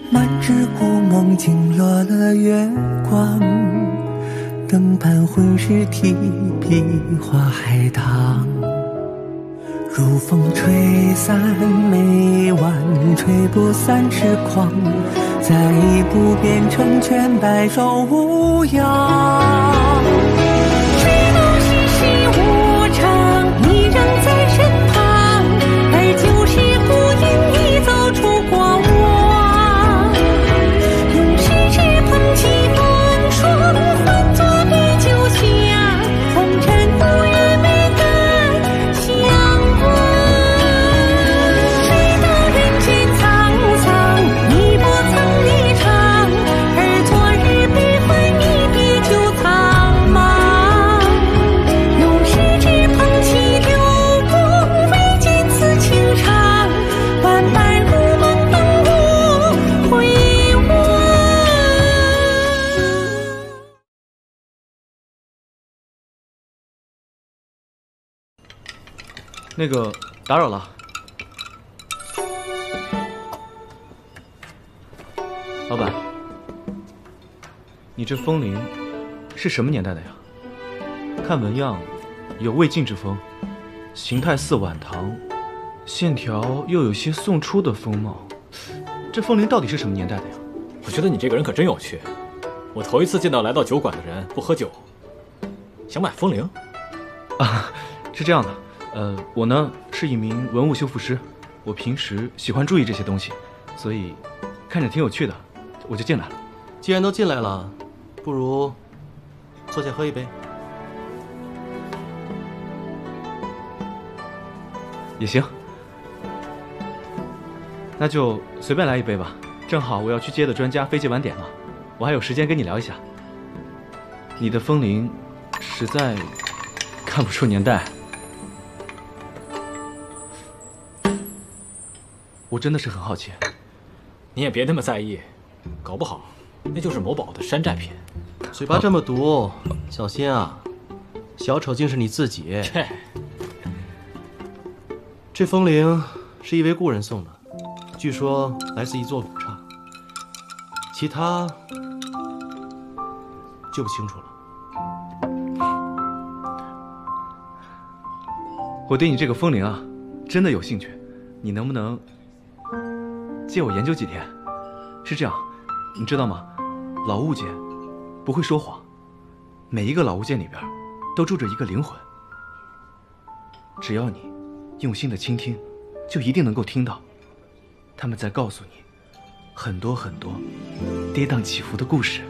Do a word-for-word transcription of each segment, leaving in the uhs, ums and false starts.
满纸故梦惊落了月光，灯盘浑是提笔画海棠。如风吹散眉弯，吹不散痴狂，再不变成全白首无恙。谁道世事无常，你仍在身旁，而旧时孤影已走出过往。用十指捧起风霜，换作杯酒香，红尘不愿没敢相忘。谁道人间苍苍，你不曾离场，而昨日悲欢一别就苍茫。用十指捧起流光，未见此情长，万般如梦等我回望。 那个，打扰了。老板，你这风铃是什么年代的呀？看纹样有魏晋之风，形态似晚唐，线条又有些宋初的风貌。这风铃到底是什么年代的呀？ 我觉得你这个人可真有趣。我头一次见到来到酒馆的人不喝酒，想买风铃。 啊，是这样的。呃，我呢是一名文物修复师，我平时喜欢注意这些东西，所以看着挺有趣的，我就进来了。 既然都进来了，不如坐下喝一杯。 也行，那就随便来一杯吧。正好我要去接的专家飞机晚点了，我还有时间跟你聊一下。你的风铃实在看不出年代。我真的是很好奇。 你也别那么在意，搞不好那就是某宝的山寨品。 嘴巴这么毒，小心啊！小丑竟是你自己。 切！ 这风铃是一位故人送的，据说来自一座鲁刹，其他就不清楚了。 我对你这个风铃啊，真的有兴趣，你能不能借我研究几天？是这样，你知道吗？老物件不会说谎，每一个老物件里边都住着一个灵魂。只要你用心的倾听，就一定能够听到他们在告诉你很多很多跌宕起伏的故事，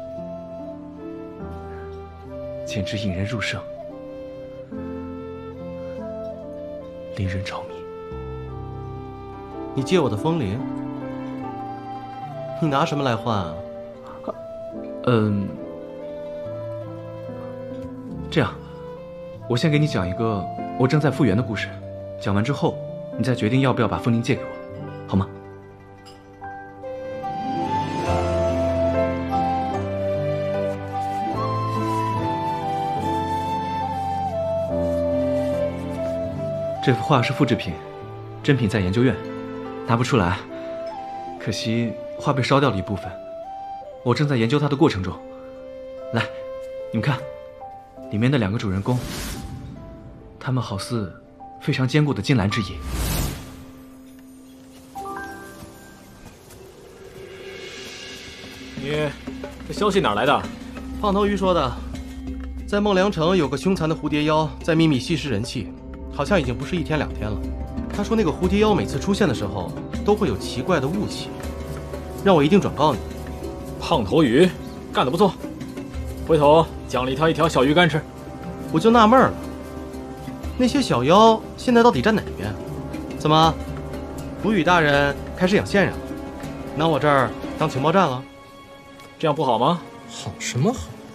简直引人入胜，令人着迷。 你借我的风铃，你拿什么来换啊？ 嗯，这样，我先给你讲一个我正在复原的故事，讲完之后，你再决定要不要把风铃借给我，好吗？这幅画是复制品，真品在研究院，拿不出来，可惜画被烧掉了一部分。我正在研究它的过程中。来，你们看，里面的两个主人公，他们好似非常坚固的金兰之翼。 你这消息哪来的？ 胖头鱼说的，在孟良城有个凶残的蝴蝶妖在秘密吸食人气，好像已经不是一天两天了。他说那个蝴蝶妖每次出现的时候都会有奇怪的雾气，让我一定转告你。 胖头鱼干得不错，回头奖励他一条小鱼干吃。 我就纳闷了，那些小妖现在到底站哪边？怎么，鲁宇大人开始养线人了，拿我这儿当情报站了？ 这样不好吗？ 好什么好？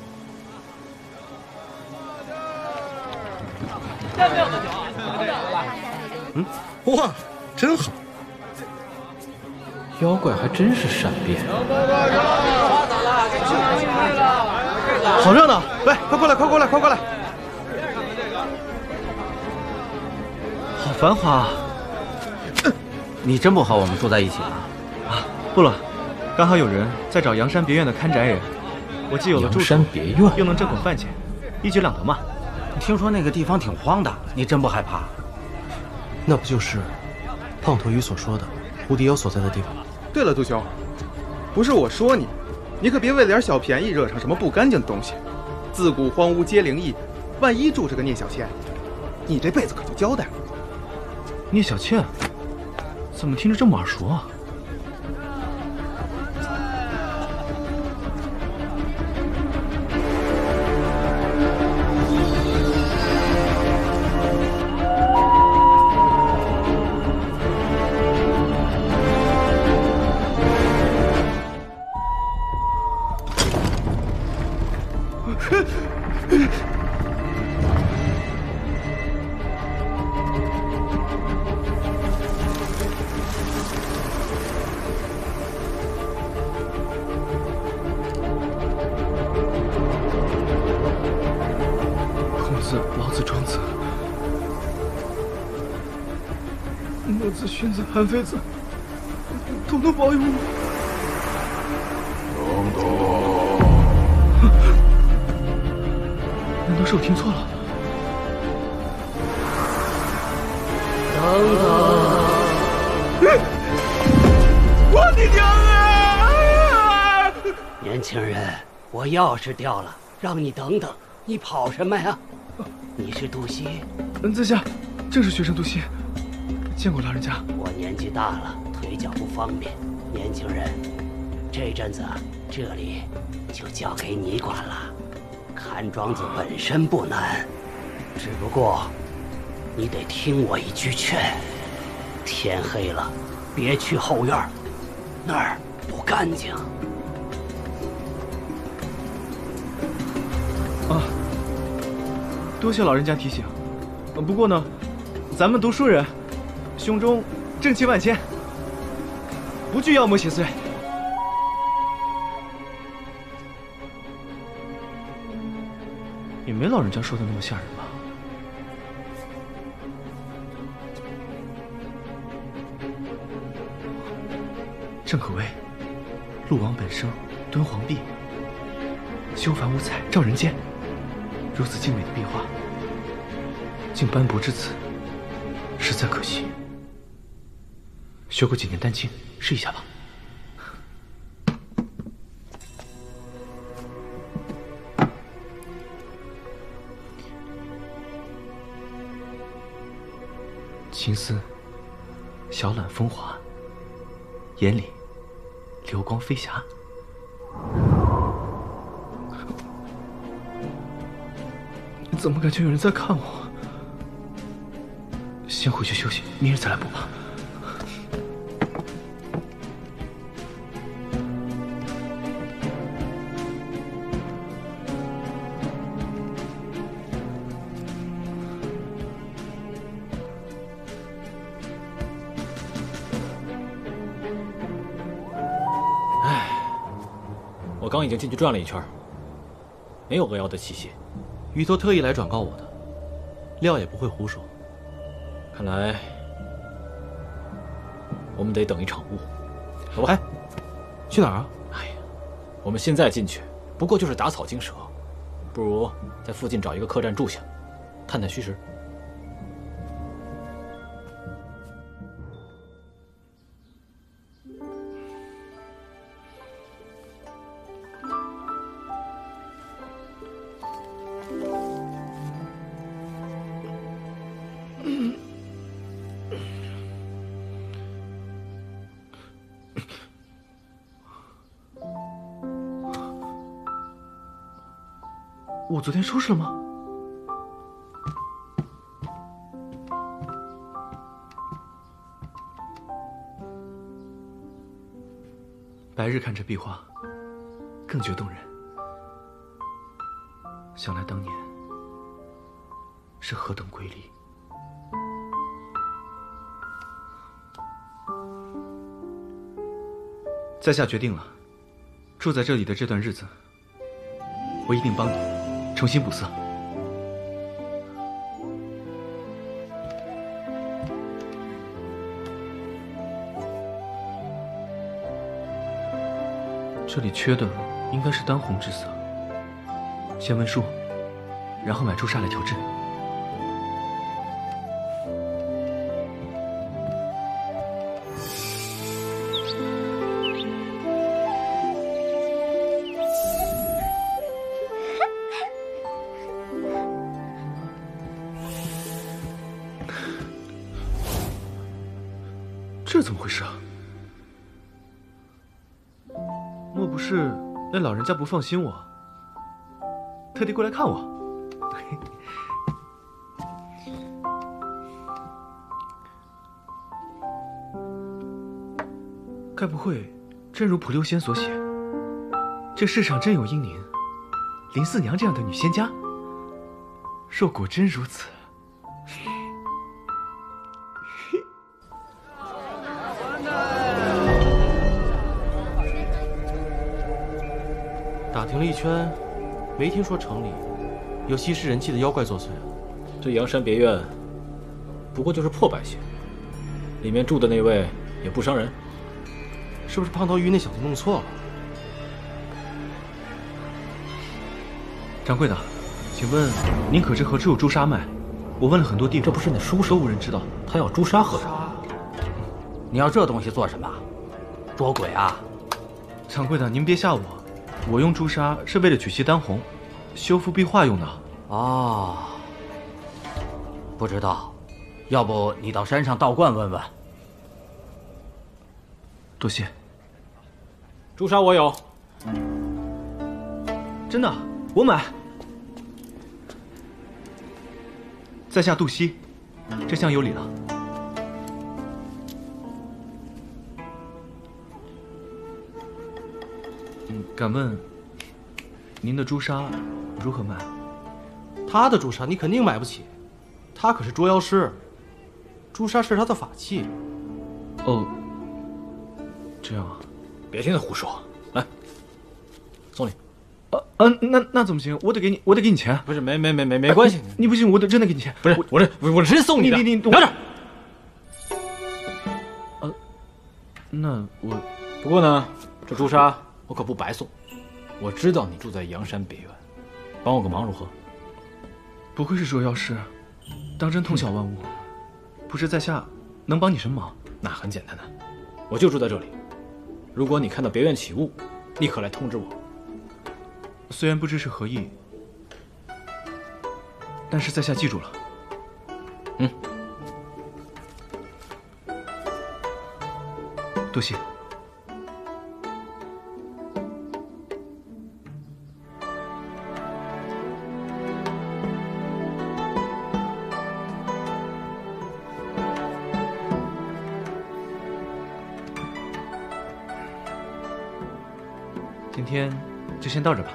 嗯， 哇，真好！ 妖怪还真是善变。 好热闹！来，快过来，快过来，快过来！ 好繁华啊！ 你真不和我们住在一起了？ 啊，不了， 刚好有人在找阳山别院的看宅人，我既有了住处， 阳山别院又能挣口饭钱，一举两得嘛。 听说那个地方挺荒的，你真不害怕？ 那不就是胖头鱼所说的蝴蝶妖所在的地方吗？ 对了，杜兄，不是我说你，你可别为了点小便宜惹上什么不干净的东西。自古荒芜皆灵异，万一住着个聂小倩，你这辈子可就交代了。 聂小倩，怎么听着这么耳熟啊？ 孔子、老子、庄子、墨子、荀子、韩非子，统统保佑我！ 等等， 难道是我听错了？ 等等， 我的娘啊！ 年轻人，我钥匙掉了，让你等等，你跑什么呀？你是杜西？ 嗯，在下正是学生杜西，见过老人家。 我年纪大了，腿脚不方便。年轻人，这阵子这里就交给你管了。看庄子本身不难，只不过你得听我一句劝：天黑了，别去后院，那儿不干净。 啊，多谢老人家提醒。不过呢，咱们读书人胸中正气万千，不惧妖魔邪祟。也没老人家说的那么吓人吧？正可谓鹿王本生，敦煌壁，修凡五彩照人间。如此精美的壁画，竟斑驳至此，实在可惜。学过几年丹青，试一下吧。青丝小揽风华，眼里流光飞霞。怎么感觉有人在看我？先回去休息，明日再来补吧。 我刚已经进去转了一圈，没有恶妖的气息。 鱼头特意来转告我的，料也不会胡说。 看来我们得等一场雾。走吧。 哎，去哪儿啊？ 哎呀，我们现在进去不过就是打草惊蛇，不如在附近找一个客栈住下，探探虚实。 我昨天收拾了吗？白日看着壁画，更觉动人。想来当年是何等瑰丽。在下决定了，住在这里的这段日子，我一定帮你重新补色。 这里缺的应该是丹红之色。先问术，然后买朱砂来调制。这怎么回事啊？莫不是那老人家不放心我，特地过来看我？该不会真如蒲留仙所写，这世上真有英宁、林四娘这样的女仙家？若果真如此， 打听了一圈，没听说城里有稀释人气的妖怪作祟啊。 这阳山别院不过就是破败些，里面住的那位也不伤人。 是不是胖头鱼那小子弄错了？ 掌柜的，请问您可知何处有朱砂卖？我问了很多地方， 这不是那书生都无人知道。 他要朱砂何用？ 你要这东西做什么？捉鬼啊！ 掌柜的，您别吓我，我用朱砂是为了取其丹红，修复壁画用的。 哦，不知道，要不你到山上道观问问。 多谢。 朱砂我有， 真的，我买。在下杜西，这厢有礼了。嗯，敢问您的朱砂如何卖？ 他的朱砂你肯定买不起，他可是捉妖师，朱砂是他的法器。 哦，这样啊。 别听他胡说，来，送你。 呃呃，那那怎么行？我得给你，我得给你钱。 不是，没没没没没关系， 你你不行，我得真的给你钱。 不是，我这我直接送你的。 你你你拿着。 呃，那我不过呢，这朱砂我可不白送。我知道你住在阳山别院，帮我个忙如何？ 不愧是捉妖师，当真通晓万物。不知在下能帮你什么忙？ 那很简单的，我就住在这里。如果你看到别院起雾，立刻来通知我。 虽然不知是何意，但是在下记住了。 嗯， 多谢。今天就先到这吧。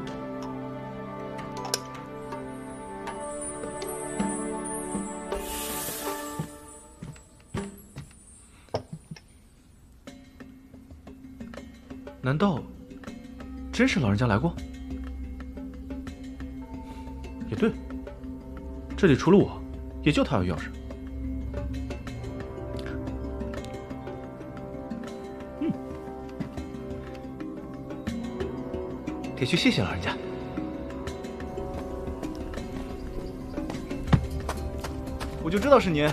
难道真是老人家来过？ 也对，这里除了我，也就他有钥匙。 嗯，得去谢谢老人家。我就知道是您。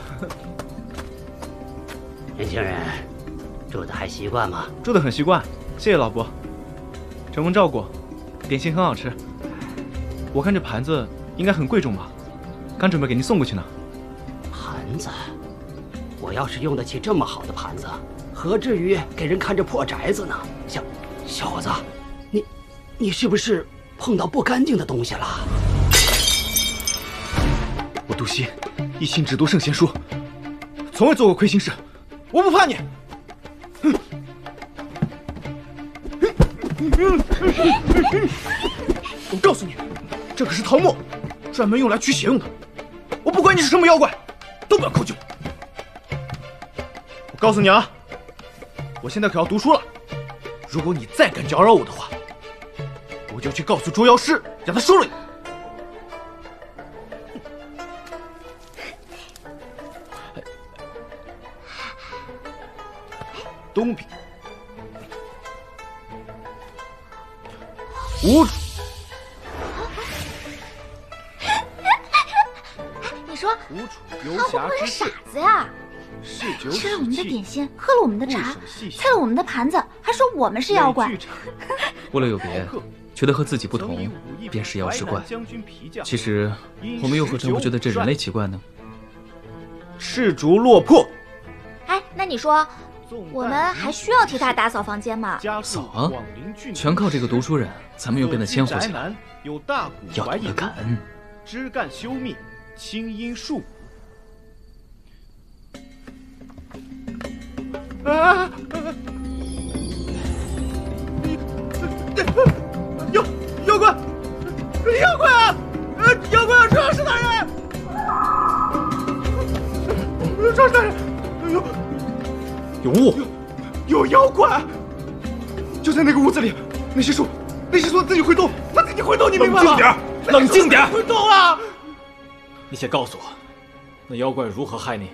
年轻人，住的还习惯吗？ 住得很习惯，谢谢老伯，承蒙照顾，点心很好吃。我看这盘子应该很贵重吧，刚准备给您送过去呢。 盘子，我要是用得起这么好的盘子，何至于给人看着破宅子呢？小小伙子，你你是不是碰到不干净的东西了？ 我杜西一心只读圣贤书，从未做过亏心事，我不怕你。我告诉你，这可是桃木，专门用来驱邪用的。我不管你是什么妖怪，都不要靠近我。我告诉你啊，我现在可要读书了。如果你再敢搅扰我的话，我就去告诉捉妖师，让他收了你。东壁。 无主。 你说， 无主游他会侠之不会是傻子呀？ 嗜酒吃了我们的点心，喝喝了我们的茶，菜了我们的盘子，还说我们是妖怪。 不了有别，觉得和自己不同，便是妖是怪。其实，我们又何尝不觉得这人类奇怪呢？ 赤烛落魄。 哎，那你说，我们还需要替他打扫房间吗？ 扫啊，全靠这个读书人，咱们又变得谦和起来。 有大骨要懂得感恩。 枝干修密，清阴树。啊！妖妖怪，妖怪啊！呃，妖怪啊！壮士大人，壮士大人，有有雾， 有妖怪，就在那个屋子里。那些树，那些树自己会动，它自己会动，你明白吗？ 冷静点，冷静点！ 会动啊！ 你先告诉我，那妖怪如何害你？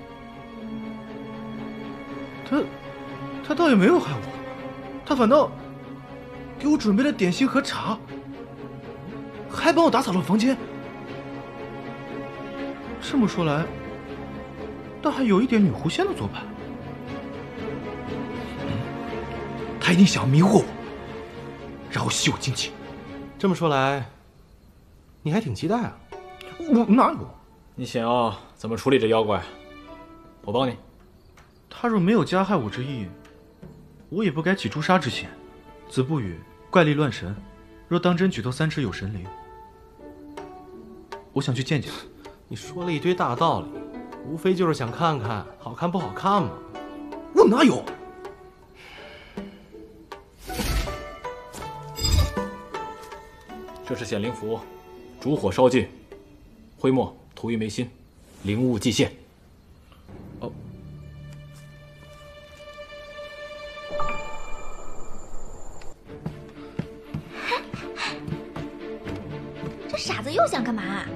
他，他倒也没有害我，他反倒给我准备了点心和茶，还帮我打扫了房间。这么说来，倒还有一点女狐仙的做派。嗯，他一定想要迷惑我，然后吸我精气。 这么说来，你还挺期待啊？ 我哪有？ 你想要怎么处理这妖怪？我帮你。 他若没有加害我之意，我也不该起诛杀之心。子不语怪力乱神，若当真举头三尺有神灵，我想去见见。 你说了一堆大道理，无非就是想看看好看不好看嘛。 我哪有？ 这是显灵符，烛火烧尽，灰墨涂于眉心，灵物即现。 哦。 这傻子又想干嘛啊？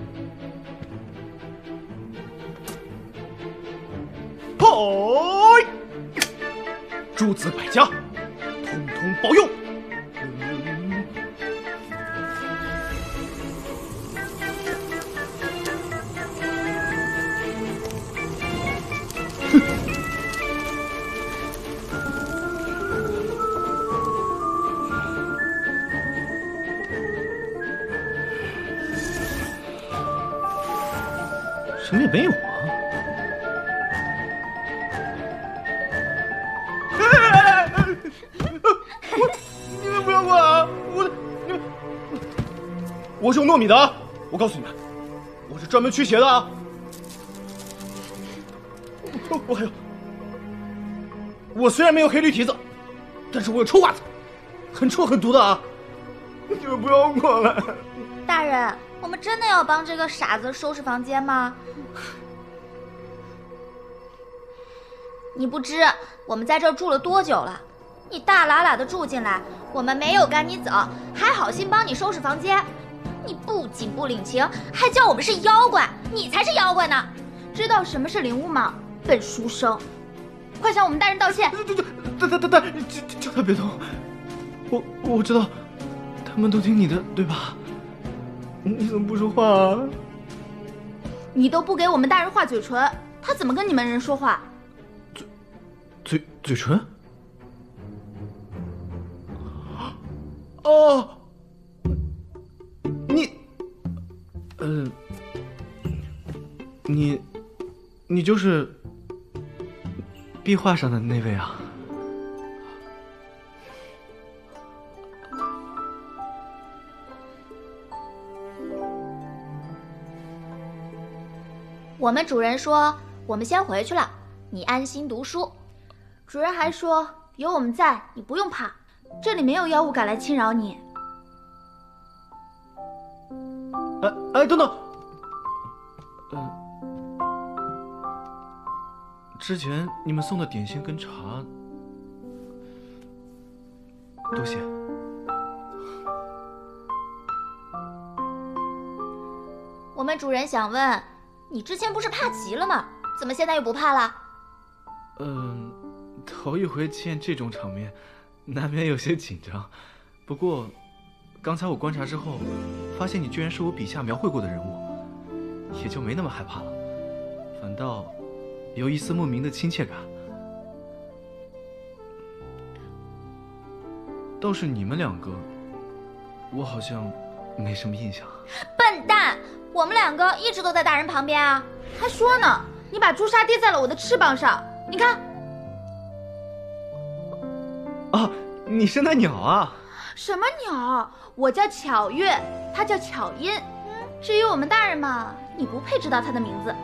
嗨！诸子百家，通通保佑！什么也没有啊！我，你们不要管啊！我，你们，我是用糯米的啊！我告诉你们，我是专门驱邪的啊！我我还有，我虽然没有黑驴蹄子，但是我有臭袜子，很臭很毒的啊！你们不要过来！ 大人，我们真的要帮这个傻子收拾房间吗？你不知我们在这儿住了多久了？你大喇喇的住进来，我们没有赶你走，还好心帮你收拾房间。你不仅不领情，还叫我们是妖怪，你才是妖怪呢！知道什么是灵物吗？笨书生，快向我们大人道歉！ 对对对，大大大大，叫叫他别动。我我知道，他们都听你的，对吧？你怎么不说话啊？ 你都不给我们大人画嘴唇，他怎么跟你们人说话？ 嘴嘴嘴唇？哦，你，呃，你，你就是壁画上的那位啊？ 我们主人说我们先回去了，你安心读书。主人还说有我们在，你不用怕，这里没有妖物敢来侵扰你。 哎哎，等等，呃，之前你们送的点心跟茶，多谢。 我们主人想问，你之前不是怕极了吗？怎么现在又不怕了？ 嗯，头一回见这种场面，难免有些紧张。不过， 刚才我观察之后，发现你居然是我笔下描绘过的人物，也就没那么害怕了，反倒有一丝莫名的亲切感。倒是你们两个，我好像没什么印象。 笨蛋，我们两个一直都在大人旁边啊，还说呢，你把朱砂滴在了我的翅膀上，你看。 啊，你是那鸟啊？ 什么鸟？我叫巧月，它叫巧音。嗯，至于我们大人嘛，你不配知道它的名字。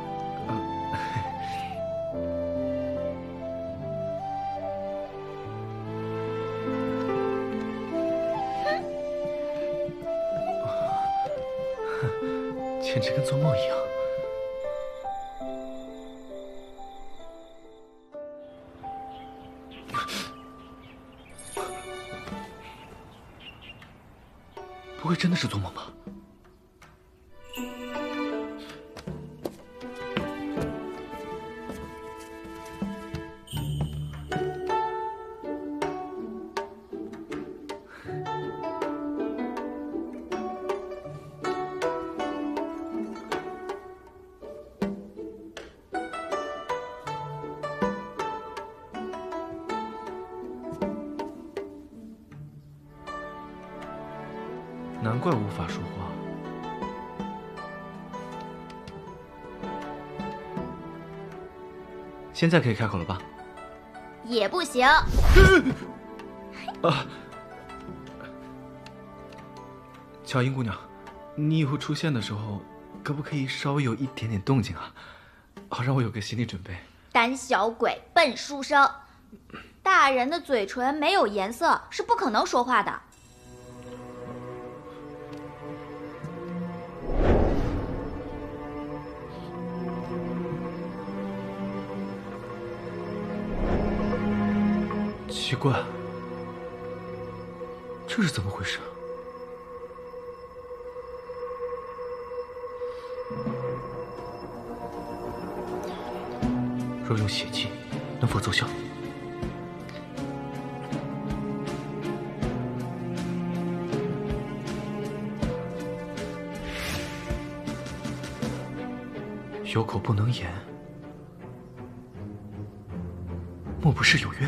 简直跟做梦一样。不会真的是做梦吧？难怪无法说话。现在可以开口了吧？ 也不行。 啊，巧音姑娘，你以后出现的时候，可不可以稍微有一点点动静啊？好让我有个心理准备。 胆小鬼，笨书生，大人的嘴唇没有颜色是不可能说话的。 奇怪，这是怎么回事？若用血气，能否奏效？有口不能言，莫不是有约？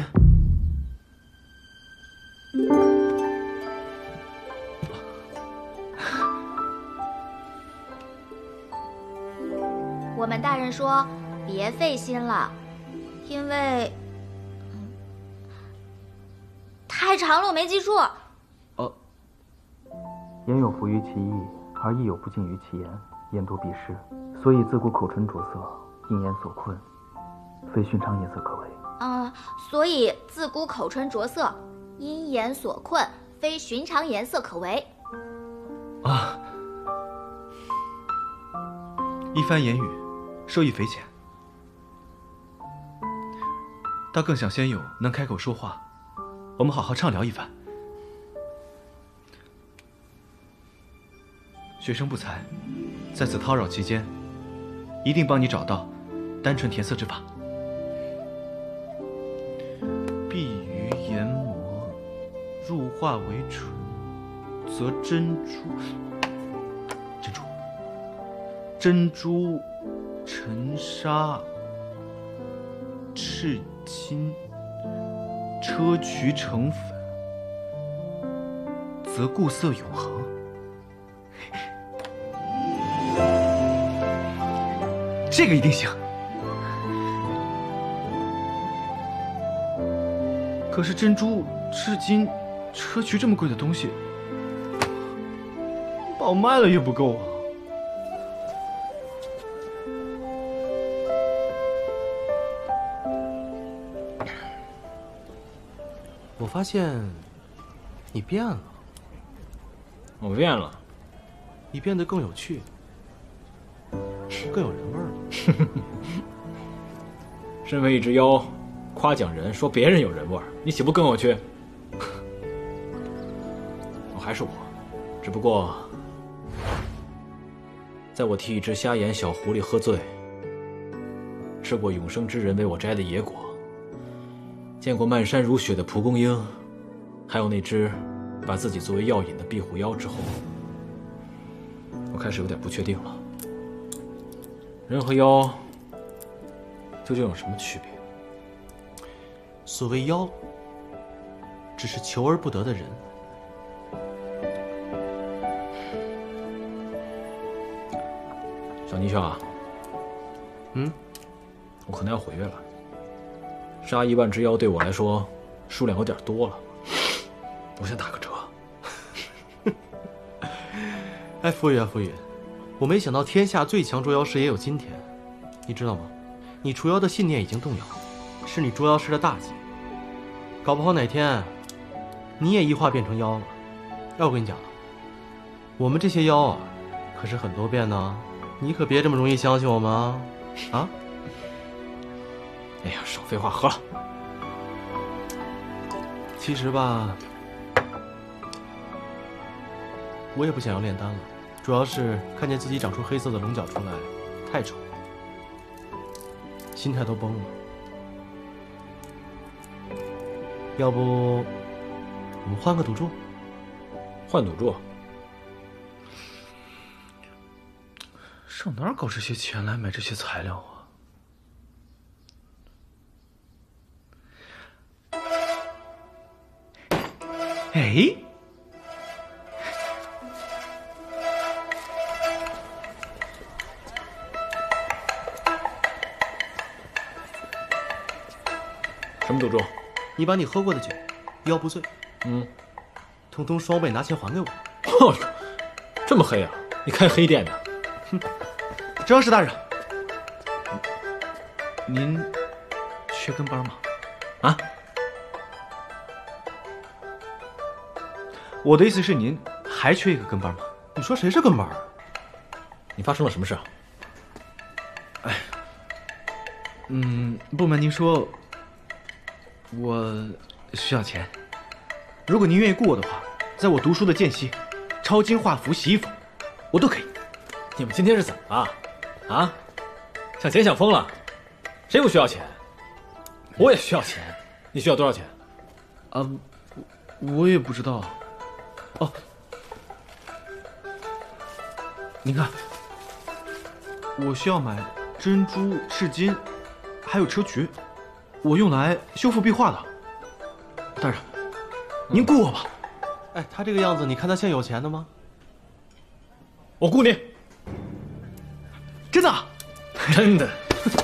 我们大人说别费心了，因为太长了，我没记住。 哦， 言有弗于其意，而意有不尽于其言，言多必失，所以自古口唇着色，因言所困，非寻常颜色可为。 嗯，所以自古口唇着色，因言所困，非寻常颜色可为。 啊，一番言语，受益匪浅。倒更想仙友能开口说话，我们好好畅聊一番。学生不才，在此叨扰期间，一定帮你找到单纯填色之法。碧于研磨，入化为纯，则珍珠珍珠珍珠沉沙赤金砗磲成粉，则固色永恒。这个一定行。可是珍珠、赤金、砗磲这么贵的东西，把我卖了也不够啊。 我发现你变了。 我变了， 你变得更有趣，更有人味儿了。 身为一只妖，夸奖人说别人有人味儿，你岂不更有趣？我还是我，只不过在我替一只瞎眼小狐狸喝醉，吃过永生之人为我摘的野果，见过漫山如雪的蒲公英，还有那只把自己作为药引的壁虎妖之后，我开始有点不确定了。人和妖究竟有什么区别？ 所谓妖，只是求而不得的人。 小泥鳅啊， 嗯， 我可能要毁约了。杀一万只妖对我来说数量有点多了，我想打个折。 哎，浮宇啊，浮宇，我没想到天下最强捉妖师也有今天，你知道吗？你除妖的信念已经动摇，是你捉妖师的大忌。搞不好哪天你也异化变成妖了。要我跟你讲，我们这些妖啊，可是很多变呢，你可别这么容易相信我们啊！啊？ 哎呀，少废话，喝了。 其实吧，我也不想要炼丹了，主要是看见自己长出黑色的龙角出来，太丑了，心态都崩了。要不我们换个赌注？ 换赌注？ 上哪儿搞这些钱来买这些材料啊？哎， 什么赌注？ 你把你喝过的酒，妖不醉， 嗯， 通通双倍拿钱还给我。 哦呦，这么黑啊？你开黑店的？ 哼，周药师大人，您缺跟班吗？ 啊？ 我的意思是，您还缺一个跟班吗？ 你说谁是跟班？ 你发生了什么事啊？ 哎，嗯，不瞒您说，我需要钱。如果您愿意雇我的话，在我读书的间隙，抄经画符、洗衣服，我都可以。 你们今天是怎么了？啊？想钱想疯了？谁不需要钱？我也需要钱。你需要多少钱？ 啊，我也不知道。哦，您看，我需要买珍珠、赤金，还有砗磲，我用来修复壁画的。大人，您雇我吧。 哎，他这个样子，你看他像有钱的吗？ 我雇你。 真的？ 真的。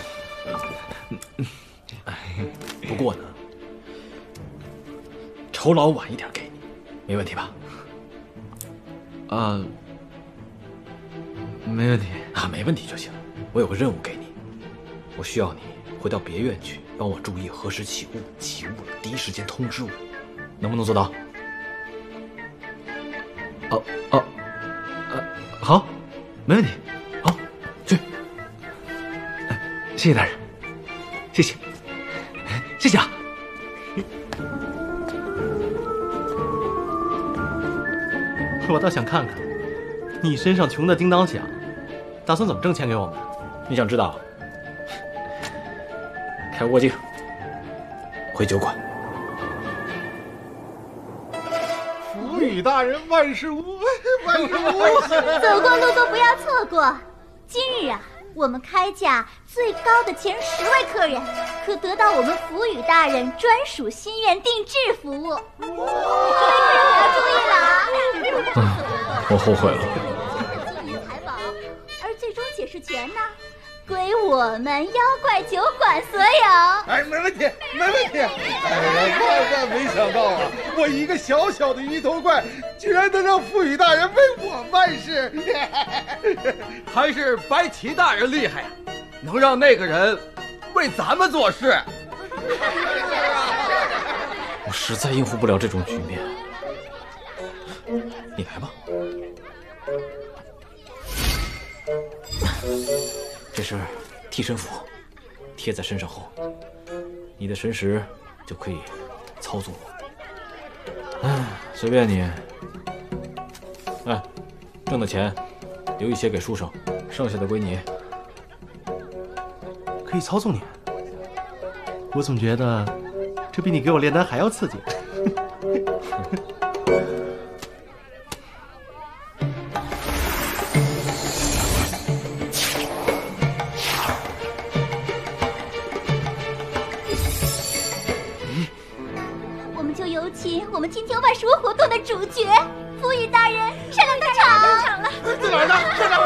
不过呢，酬劳晚一点给你，没问题吧？ 啊，没问题啊，没问题就行。我有个任务给你，我需要你回到别院去，帮我注意何时起雾，起雾了第一时间通知我，能不能做到？ 哦哦，呃，好，没问题。 好，去。 哎，谢谢大人，谢谢，谢谢啊。 我倒想看看，你身上穷的叮当响，打算怎么挣钱给我们？ 你想知道？开窝镜，回酒馆。 福宇大人万事无万事无走过路都不要错过。今日啊，我们开价最高的前十位客人，可得到我们福宇大人专属心愿定制服务。各位客人可要注意了啊！ 我后悔了。 金银财宝，而最终解释权呢，归我们妖怪酒馆所有。 哎，没问题，没问题！哎呀，万万没想到啊，我一个小小的鱼头怪，居然能让福宇大人为我办事。 还是白旗大人厉害呀，能让那个人为咱们做事。 我实在应付不了这种局面。你来吧。这是替身符，贴在身上后，你的神识就可以操纵我。哎，随便你。哎，挣的钱留一些给书生，剩下的归你。 可以操纵你？我总觉得这比你给我炼丹还要刺激。 波活动的主角，福宇大人上来登场登场了！ 在哪儿呢？在哪儿？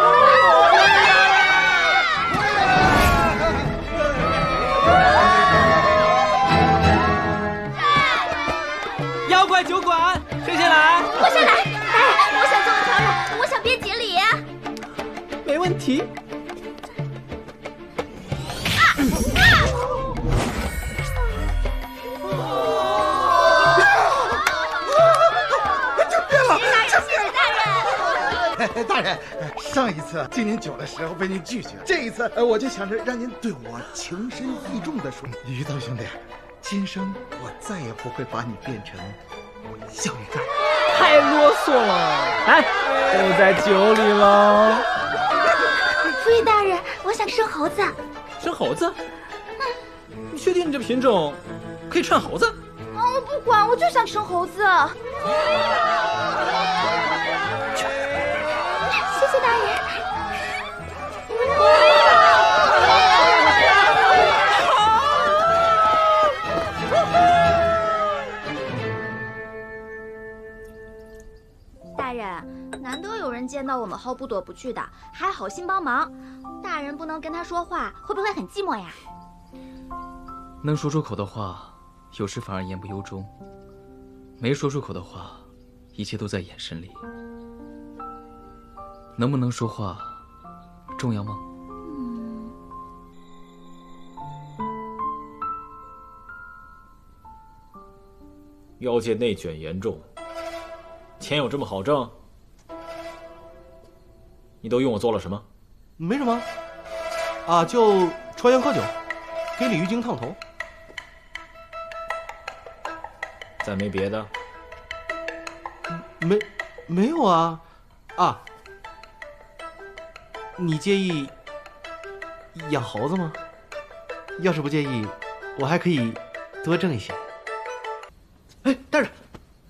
妖怪酒馆，谁先来？ 我先来。大人，我想做个调染，我想编锦鲤。 没问题。 大人，上一次敬您酒的时候被您拒绝，这一次我就想着让您对我情深意重的说：“于道兄弟，今生我再也不会把你变成小鱼干。” 太啰嗦了，来，都在酒里了。 福宇大人，我想生猴子。 生猴子？你确定你这品种可以串猴子？ 哦，我不管，我就想生猴子。 谢谢大人。 大人，难得有人见到我们后不躲不去的，还好心帮忙。大人不能跟他说话，会不会很寂寞呀？ 能说出口的话，有时反而言不由衷；没说出口的话，一切都在眼神里。能不能说话，重要吗？ 嗯。 妖界内卷严重，钱有这么好挣？你都用我做了什么？ 没什么，啊，就抽烟喝酒，给鲤鱼精烫头。 再没别的？ 没，没有啊，啊。你介意养猴子吗？要是不介意，我还可以多挣一些。哎，大人，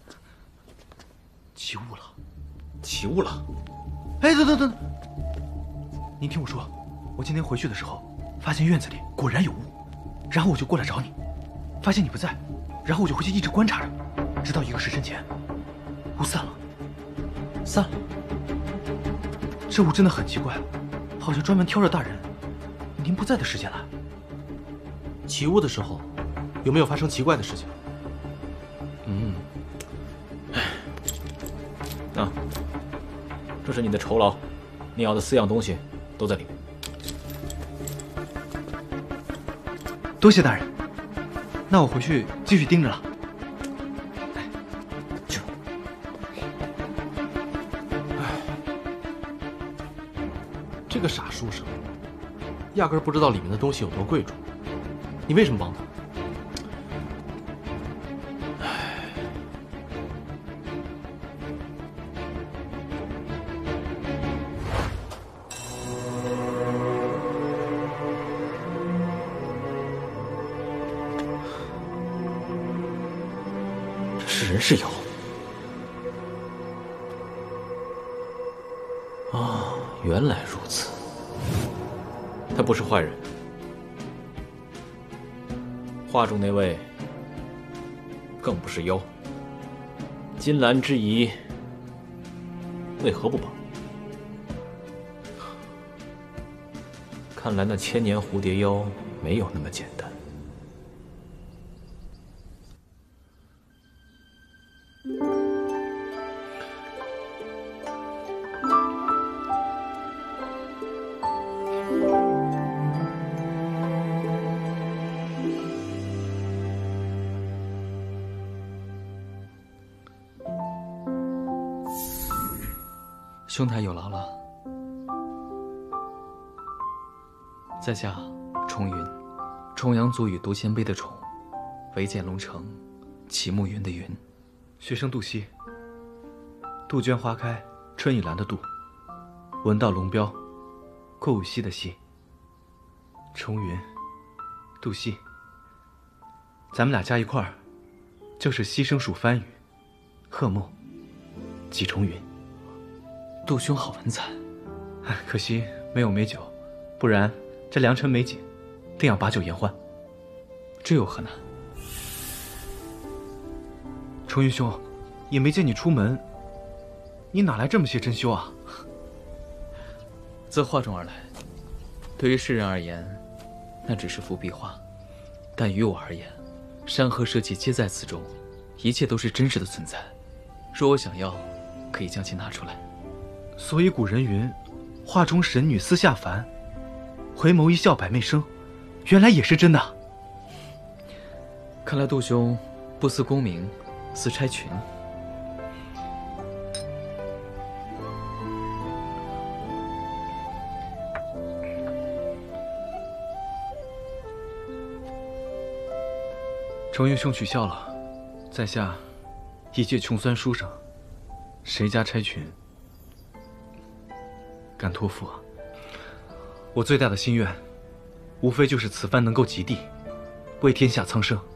起雾了， 起雾了！ 哎，等等等，您听我说，我今天回去的时候，发现院子里果然有雾，然后我就过来找你，发现你不在，然后我就回去一直观察着，直到一个时辰前，雾散了， 散了。 这雾真的很奇怪，好像专门挑着大人您不在的时间来。 起雾的时候，有没有发生奇怪的事情？ 嗯，啊，这是你的酬劳，你要的四样东西都在里面。 多谢大人，那我回去继续盯着了。 这个傻书生，压根儿不知道里面的东西有多贵重。你为什么帮他？ 这是人是妖？哦，原来如此。他不是坏人。画中那位更不是妖。金兰之疑，为何不帮？看来那千年蝴蝶妖没有那么简单。 兄台有劳了。在下重云，重阳族语读谦卑的重，唯见龙城，起暮云的云。 学生杜溪。杜鹃花开，春已蓝的杜，闻道龙标，过午溪的溪。重云，杜溪。咱们俩加一块儿，就是溪声属番禺，鹤墨，几重云。 杜兄好文采， 可惜没有美酒，不然这良辰美景，定要把酒言欢。 这有何难？ 重云兄， 也没见你出门，你哪来这么些珍馐啊？ 自画中而来，对于世人而言，那只是幅壁画；但于我而言，山河社稷皆在此中，一切都是真实的存在。若我想要，可以将其拿出来。 所以古人云：“画中神女思下凡，回眸一笑百媚生。”原来也是真的。 看来杜兄不思功名，思差群。 程云兄取笑了，在下一介穷酸书生，谁家差群敢托付啊？我最大的心愿，无非就是此番能够及地，为天下苍生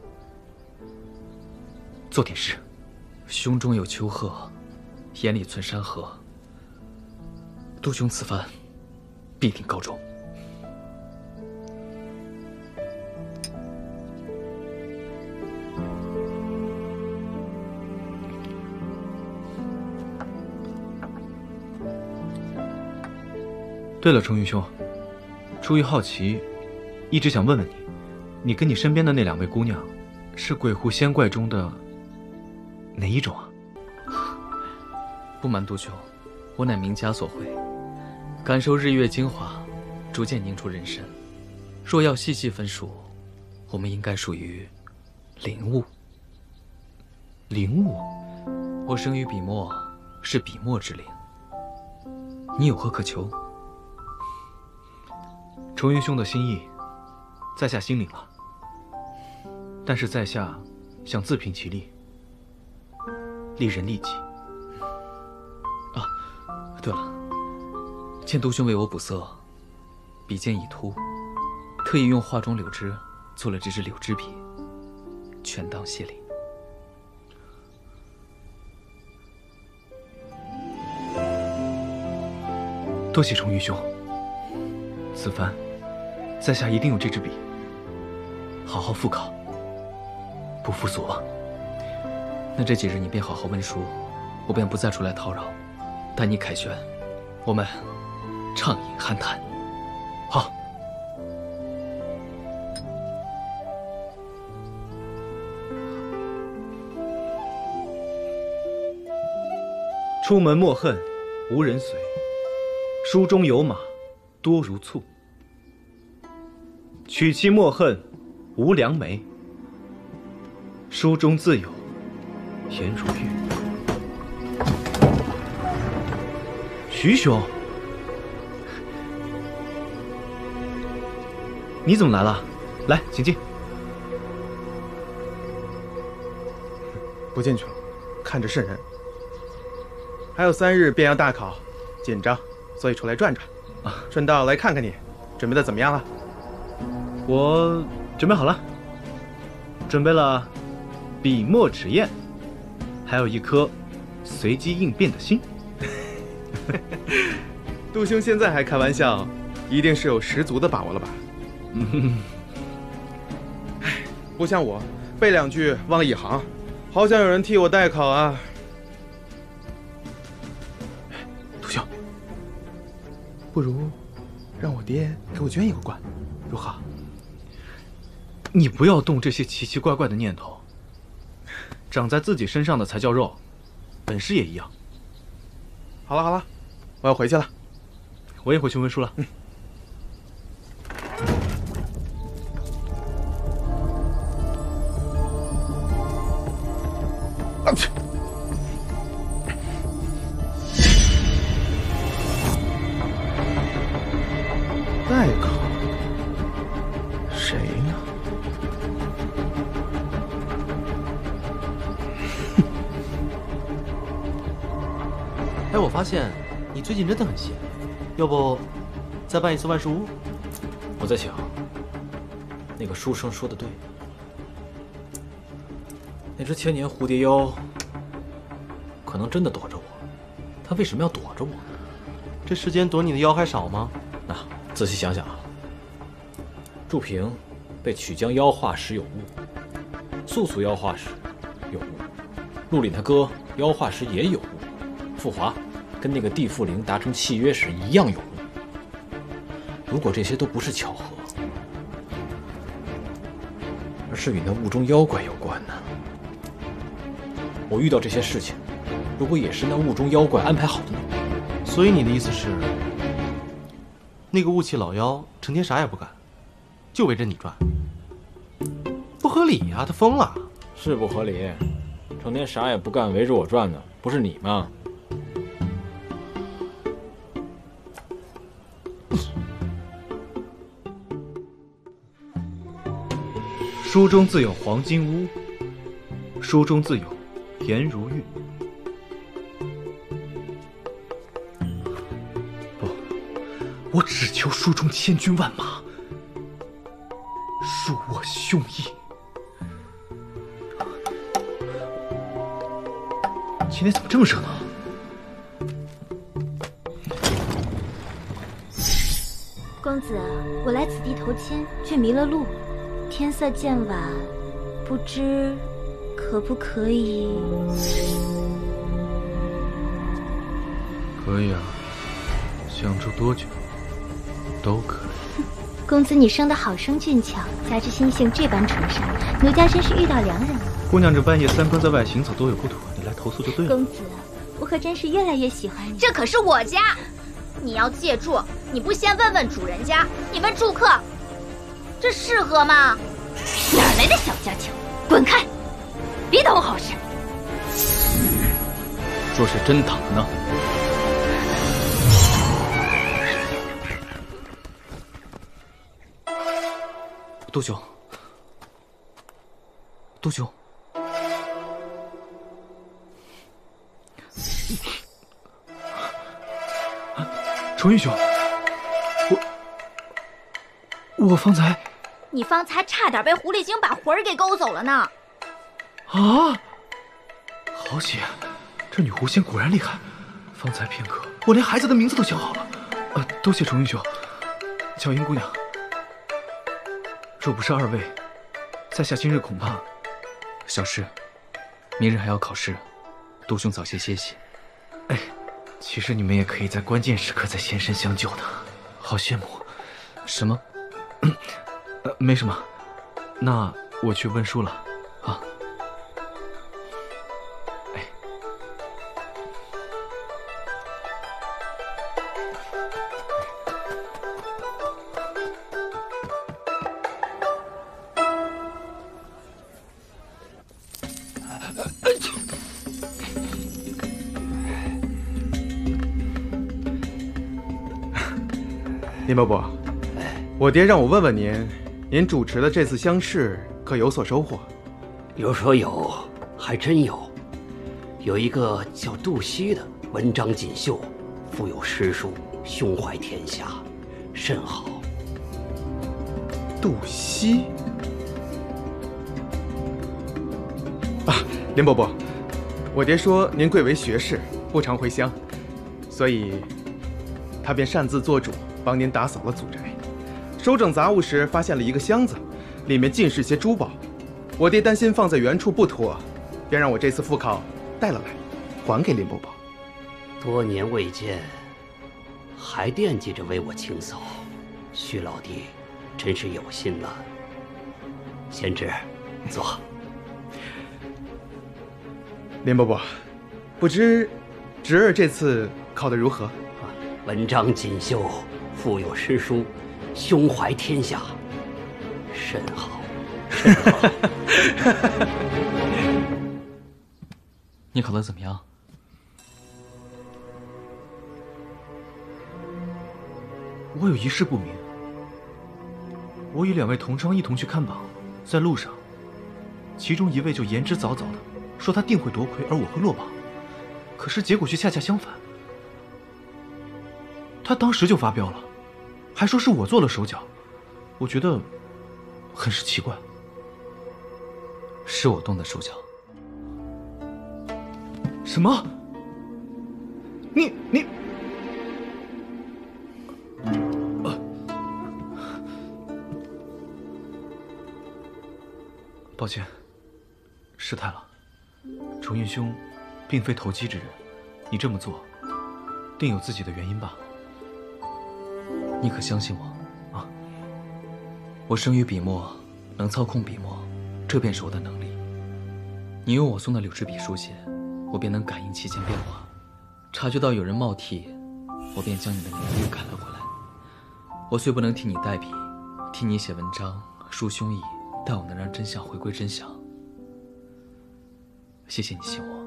做点事。 胸中有丘壑，眼里存山河。杜兄此番必定高中。 对了，程云兄，出于好奇，一直想问问你，你跟你身边的那两位姑娘，是鬼狐仙怪中的哪一种啊？ 不瞒杜兄，我乃名家所绘，感受日月精华，逐渐凝出人身。若要细细分数，我们应该属于灵物。 灵物？ 我生于笔墨，是笔墨之灵。你有何可求？ 程云兄的心意，在下心领了。但是在下想自凭其力，利人利己。 啊，对了，见杜兄为我补色，笔尖已秃，特意用画中柳枝做了这支柳枝笔，全当谢礼。 多谢程云兄，此番在下一定用这支笔好好复考，不负所望。 那这几日你便好好温书，我便不再出来叨扰。待你凯旋，我们畅饮酣谈。 好。出门莫恨无人随，书中有马多如簇。娶妻莫恨无良媒，书中自有颜如玉。徐兄，你怎么来了？来，请进。 不进去了，看着瘆人。还有三日便要大考，紧张，所以出来转转，顺道来看看你，准备的怎么样了？ 我准备好了，准备了笔墨纸砚，还有一颗随机应变的心。 杜兄现在还开玩笑，一定是有十足的把握了吧？ 嗯， 唉，不像我，背两句忘一行，好想有人替我代考啊！杜兄，不如让我爹给我捐一个官，如何？ 你不要动这些奇奇怪怪的念头，长在自己身上的才叫肉，本事也一样。 好了好了，我要回去了。 我也回去温书了。 嗯。啊去！代考？谁呢？ 哎，我发现你最近真的很闲，要不再办一次万事屋？ 我在想，那个书生说的对，那只千年蝴蝶妖可能真的躲着我，他为什么要躲着我？ 这世间躲你的妖还少吗？ 那、啊、仔细想想啊，祝平被曲江妖化时有误，素素妖化时有误，陆凛他哥妖化时也有物，傅华跟那个地缚灵达成契约时一样有物。如果这些都不是巧合，而是与那雾中妖怪有关呢？我遇到这些事情，如果也是那雾中妖怪安排好的呢？ 所以你的意思是，那个雾气老妖成天啥也不干，就围着你转？不合理呀、啊，他疯了。 是不合理，成天啥也不干围着我转的，不是你吗？ 书中自有黄金屋，书中自有颜如玉。不，我只求书中千军万马，恕我胸臆。今天怎么这么热闹？ 公子，我来此地投亲，却迷了路，天色渐晚，不知可不可以？ 可以啊，想住多久都可以。 公子，你生得好生俊俏，加之心性这般纯善，奴家真是遇到良人了。 姑娘这半夜三更在外行走多有不妥，你来投诉就对了。 公子，我可真是越来越喜欢你。 这可是我家，你要借住，你不先问问主人家，你问住客，这适合吗？ 哪来的小家庭？滚开！别耽误好事。 若是真打呢？杜兄，杜兄，崇玉兄，我我方才， 你方才差点被狐狸精把魂儿给勾走了呢。 啊！好险，这女狐仙果然厉害。方才片刻，我连孩子的名字都想好了。呃，多谢崇玉兄，巧英姑娘。若不是二位，在下今日恐怕……小事，明日还要考试，杜兄早些歇息。哎，其实你们也可以在关键时刻再现身相救的，好羡慕。什么？呃，没什么。那我去温书了，啊。哎。 林伯伯，我爹让我问问您，您主持的这次乡试可有所收获？ 有说有，还真有。有一个叫杜希的，文章锦绣，富有诗书，胸怀天下，甚好。 杜希啊，林伯伯，我爹说您贵为学士，不常回乡，所以他便擅自做主，帮您打扫了祖宅。收整杂物时，发现了一个箱子，里面尽是些珠宝。我爹担心放在原处不妥，便让我这次复考带了来，还给林伯伯。 多年未见，还惦记着为我清扫，徐老弟真是有心了。贤侄，坐。 林伯伯，不知侄儿这次考得如何？ 文章锦绣，富有诗书，胸怀天下，甚好，甚好。 你考得怎么样？我有一事不明。我与两位同窗一同去看榜，在路上，其中一位就言之凿凿的说他定会夺魁，而我会落榜。可是结果却恰恰相反。他当时就发飙了，还说是我做了手脚，我觉得很是奇怪。是我动的手脚？什么？你你？呃，抱歉，失态了。崇运兄并非投机之人，你这么做，定有自己的原因吧？ 你可相信我啊？我生于笔墨，能操控笔墨，这便是我的能力。你用我送的柳枝笔书写，我便能感应其间变化，察觉到有人冒替，我便将你的名誉赶了过来。我虽不能替你代笔，替你写文章、抒胸臆，但我能让真相回归真相。谢谢你信我。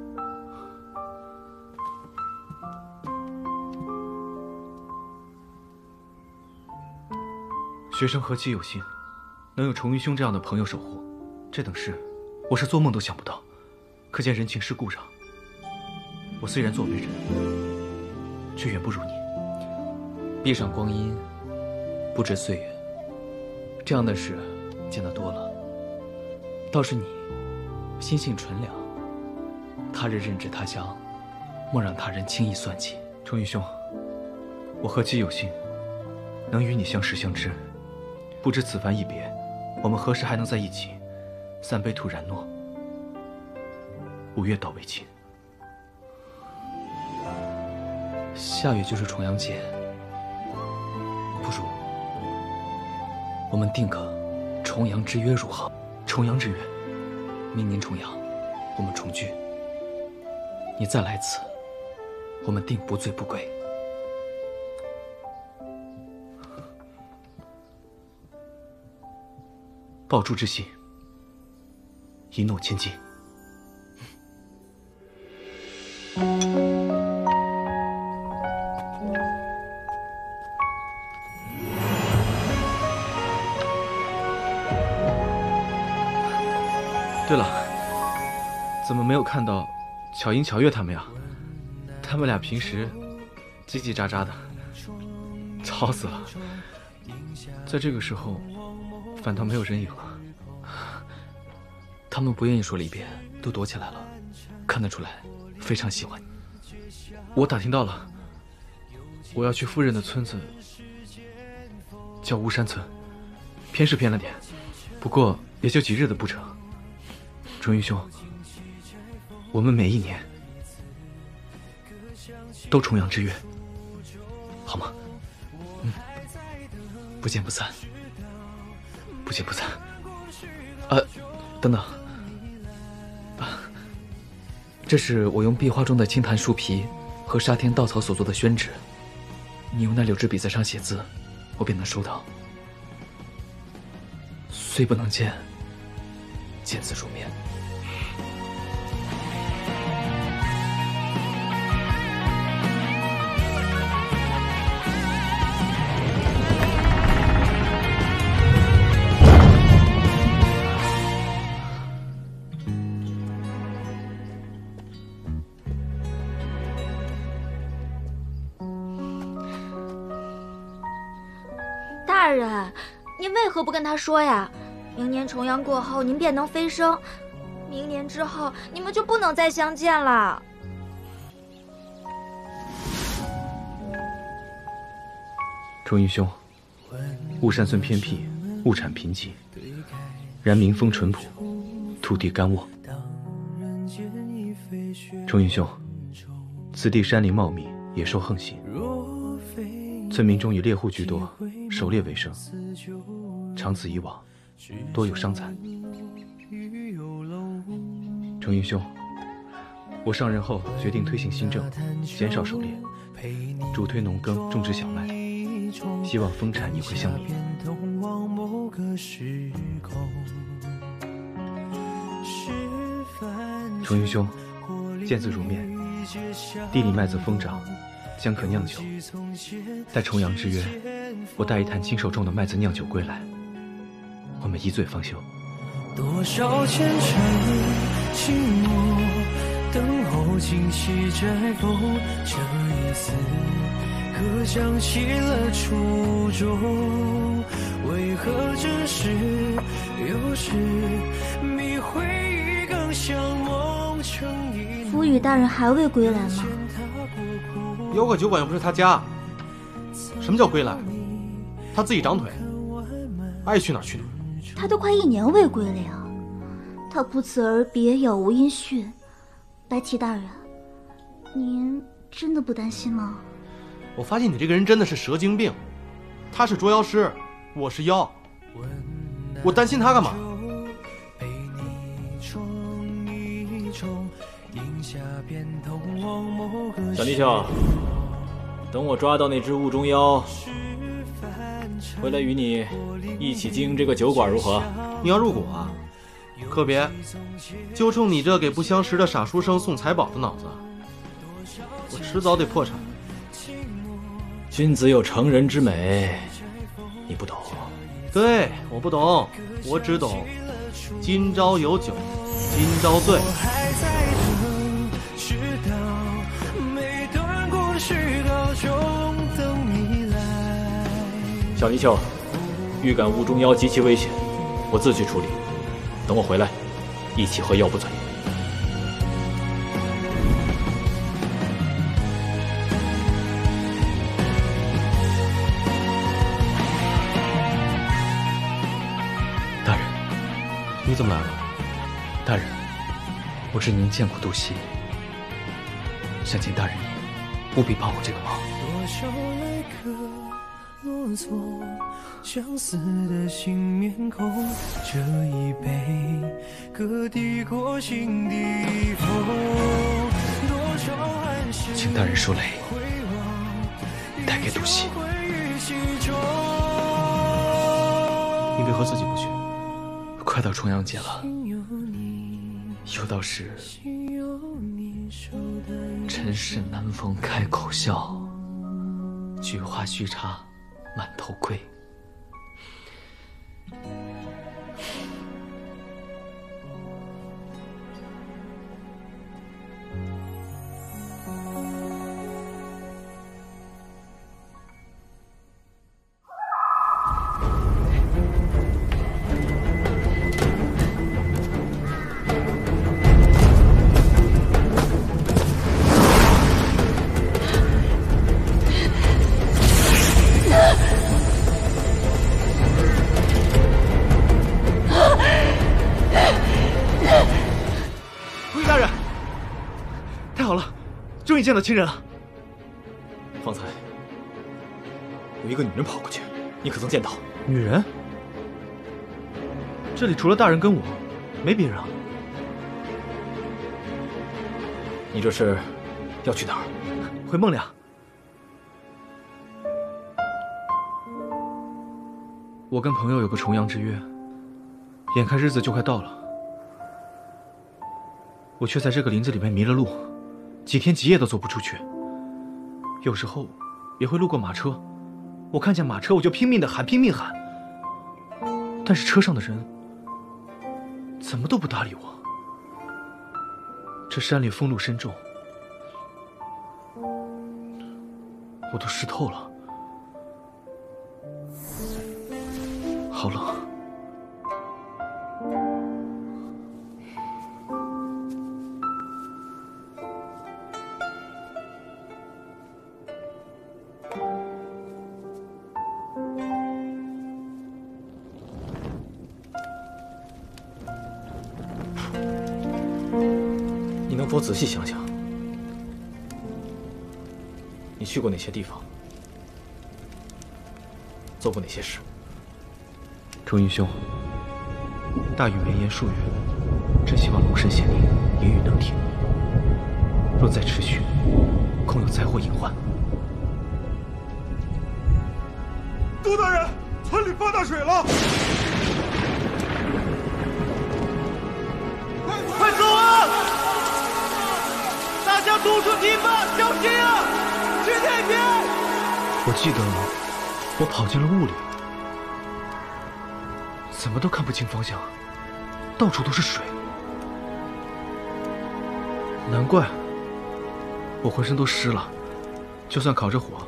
学生何其有幸，能有崇云兄这样的朋友守护，这等事，我是做梦都想不到。可见人情世故上，我虽然作为人，却远不如你。 闭上光阴，不知岁月。这样的事见得多了。倒是你，心性纯良。他日任至他乡，莫让他人轻易算计。 崇云兄，我何其有幸，能与你相识相知。不知此番一别，我们何时还能在一起？三杯吐然诺，五月到为亲。 下月就是重阳节，不如我们定个重阳之约如何？ 重阳之约， 明年重阳，我们重聚。你再来此，我们定不醉不归。 报诸之喜，一诺千金。对了，怎么没有看到巧音、巧月他们呀？他们俩平时叽叽喳喳的，吵死了。在这个时候，反倒没有人影了。 他们不愿意说离别，都躲起来了，看得出来非常喜欢你。 我打听到了，我要去夫人的村子，叫巫山村，偏是偏了点，不过也就几日的步程。崇云兄，我们每一年都重阳之约，好吗？ 嗯，不见不散。 不见不散。 呃，等等，啊，这是我用壁画中的青檀树皮和沙天稻草所做的宣纸，你用那柳枝笔在上写字，我便能收到。虽不能见，见字如面。 大人，您为何不跟他说呀？明年重阳过后，您便能飞升，明年之后你们就不能再相见了。 崇云兄，雾山村偏僻，物产贫瘠，然民风淳朴，土地干沃。崇云兄，此地山林茂密，野兽横行，村民中以猎户居多，狩猎为生，长此以往，多有伤残。崇云兄，我上任后决定推行新政，减少狩猎，主推农耕，种植小麦，希望丰产也会乡民。崇云兄，见字如面，地里麦子丰长，将可酿酒。待重阳之约，我带一坛亲手种的麦子酿酒归来，我们一醉方休。 多少前尘寂寞，等候惊起摘风，这一次可想起了初衷，为何只是有时迷回忆更像梦成一福宇大人还未归来吗？ 吆喝酒馆又不是他家，什么叫归来？他自己长腿，爱去哪儿去哪儿。 他都快一年未归了呀，他不辞而别，杳无音讯， 白起大人，您真的不担心吗？ 我发现你这个人真的是蛇精病。他是捉妖师，我是妖，我担心他干嘛？ 小泥鳅，等我抓到那只雾中妖，回来与你一起经营这个酒馆如何？ 你要入股啊？可别，就冲你这给不相识的傻书生送财宝的脑子，我迟早得破产。 君子有成人之美，你不懂。 对，我不懂，我只懂今朝有酒今朝醉。 小泥鳅，预感雾中妖极其危险，我自去处理。等我回来，一起喝药不醉。 大人， 你怎么来了？ 大人，我知您见过杜西，想请大人您务必帮我这个忙。 落座相似的新面孔，这一杯各抵过心底风，多少寒湿请大人书雷带给杜西。 你为何自己不去？ 快到重阳节了，有道是尘世难逢开口笑，菊花须插满头归。 终于见到亲人了。 方才有一个女人跑过去，你可曾见到？ 女人？这里除了大人跟我，没别人啊。 你这是要去哪儿？ 回孟良。我跟朋友有个重阳之约，眼看日子就快到了，我却在这个林子里面迷了路。几天几夜都走不出去，有时候也会路过马车，我看见马车我就拼命的喊，拼命喊，但是车上的人怎么都不搭理我。这山里风露深重，我都湿透了，好冷。 能否仔细想想，你去过哪些地方，做过哪些事？ 钟英兄，大禹绵延数月，真希望龙神显灵，言语能听。若再持续，恐有灾祸隐患。 杜大人，村里发大水了！ 快走啊！大家堵住堤坝，小心啊！去那边！ 我记得我跑进了雾里，怎么都看不清方向，到处都是水。难怪我浑身都湿了，就算烤着火，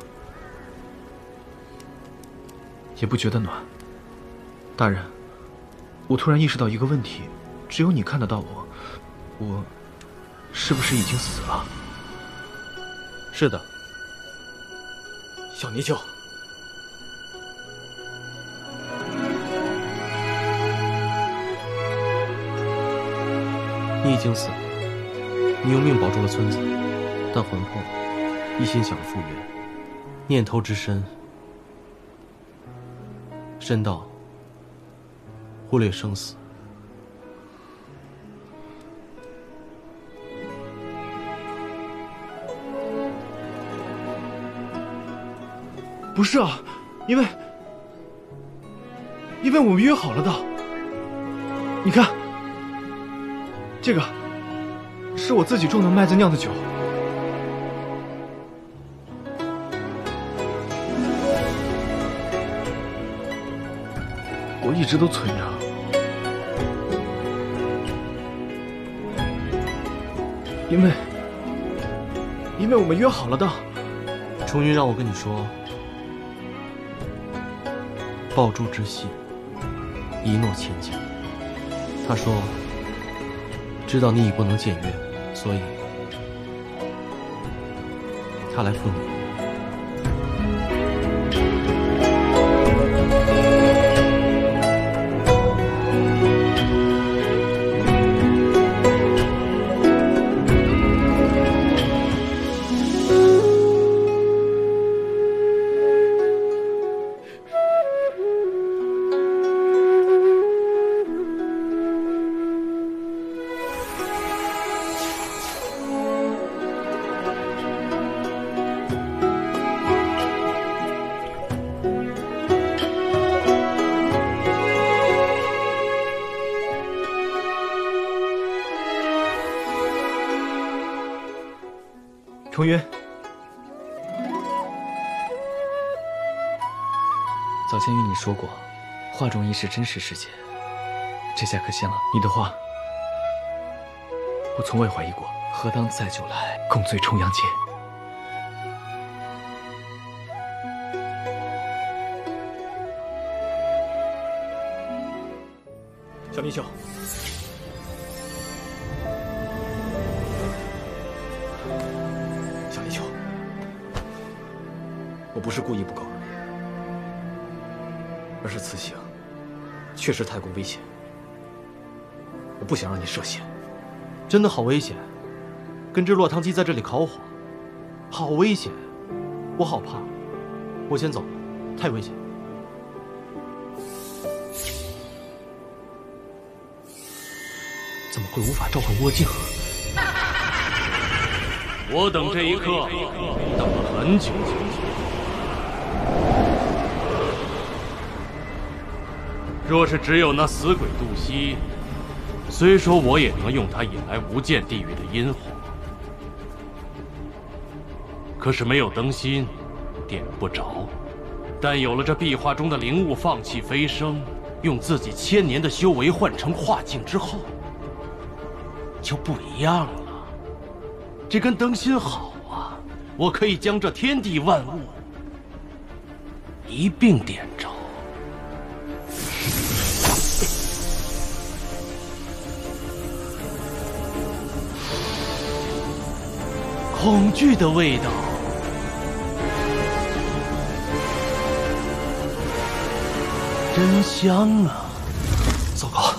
也不觉得暖。大人，我突然意识到一个问题，只有你看得到我，我是不是已经死了？ 是的。 小泥鳅， 你已经死了。 你用命保住了村子，但魂魄一心想复原，念头之深，深到忽略生死。 不是啊，因为因为我们约好了的。你看，这个是我自己种的麦子酿的酒。我一直都存着，因为因为我们约好了的。 重云让我跟你说，抱柱之系，一诺千金。他说，知道你已不能僭越，所以他来负你。 重云， 早先与你说过，画中亦是真实世界，这下可信了？你的话，我从未怀疑过，何当载酒来，共醉重阳节？ 小林秀。小林秀，我不是故意不告诉你，而是此行确实太过危险，我不想让你涉险。 真的好危险，跟只落汤鸡在这里烤火，好危险，我好怕。我先走了，太危险。怎么会无法召唤倭镜？ 我等这一刻等了很久。若是只有那死鬼杜西，虽说我也能用它引来无间地狱的阴火，可是没有灯芯，点不着。但有了这壁画中的灵物，放弃飞升，用自己千年的修为换成画境之后，就不一样了。这根灯芯好啊，我可以将这天地万物一并点着。恐惧的味道，真香啊！ 糟糕！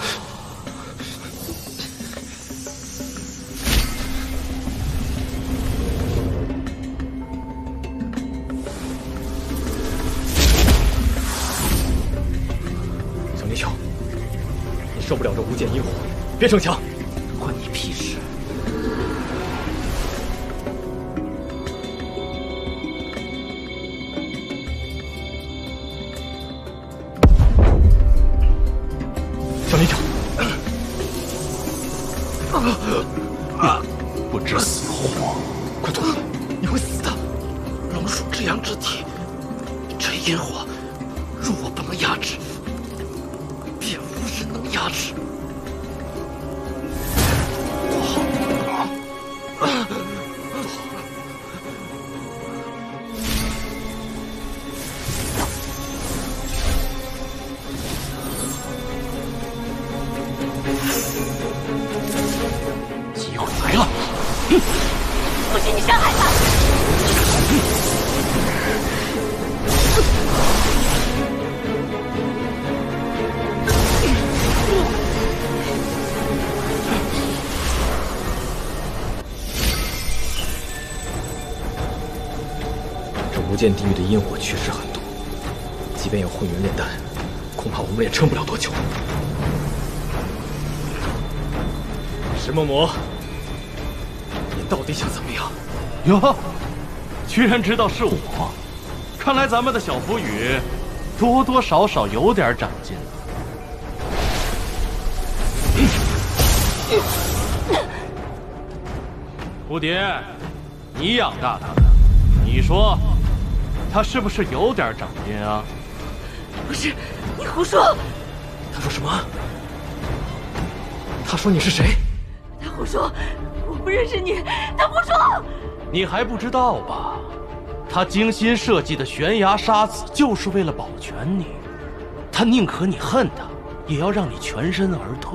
小泥鳅，你受不了这无间阴火，别逞强！ 关你屁事！ 小泥鳅， 啊！不知死活！ 快躲！你会死的！龙属至阳之体，这阴火，若我不能压制，便无人能压制。 机会来了！ 不许你伤害他！ 无间地狱的阴火确实很多，即便有混元炼丹，恐怕我们也撑不了多久。石梦魔，你到底想怎么样？ 哟，居然知道是我，看来咱们的小浮羽多多少少有点长进了。蝴蝶，你养大他的，你说他是不是有点长进啊？ 不是，你胡说！ 他说什么？他说你是谁？ 他胡说，我不认识你。他胡说！ 你还不知道吧？他精心设计的悬崖杀子，就是为了保全你。他宁可你恨他，也要让你全身而退。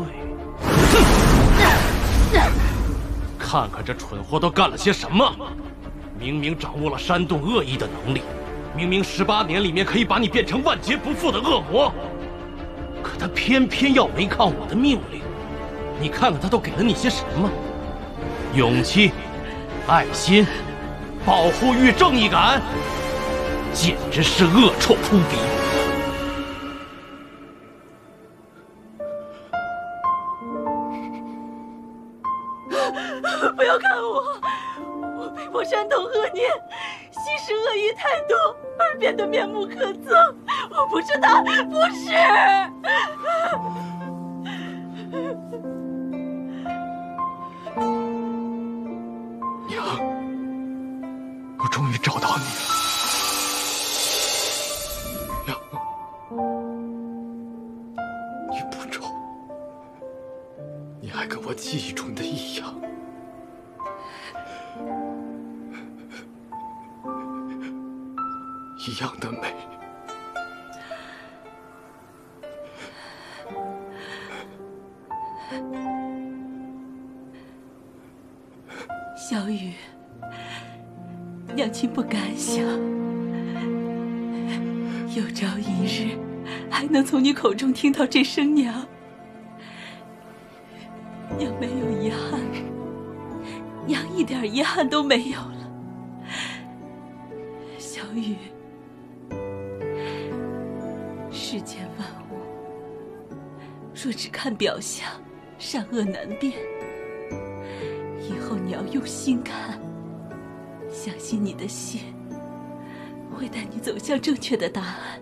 看看这蠢货都干了些什么！明明掌握了煽动恶意的能力，明明十八年里面可以把你变成万劫不复的恶魔，可他偏偏要违抗我的命令。你看看他都给了你些什么？勇气、爱心、保护欲、正义感，简直是恶臭扑鼻。 不要看我，我被迫煽动恶念，吸食恶意太多而变得面目可憎。我不是他，不是。 娘，我终于找到你了。娘，你不丑，你还跟我记忆中的一样。一样的美。 小雨，娘亲不敢想，有朝一日还能从你口中听到这声娘。娘没有遗憾，娘一点遗憾都没有了。小雨，世间万物若只看表象，善恶难辨。以后你要用心看，相信你的心会带你走向正确的答案。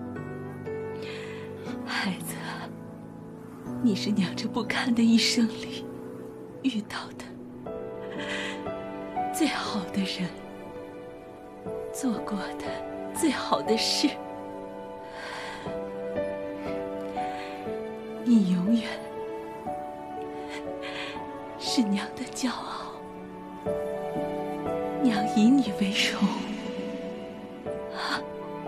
孩子，你是娘这不堪的一生里遇到的最好的人，做过的最好的事。你永远是娘的骄傲，娘以你为荣。啊！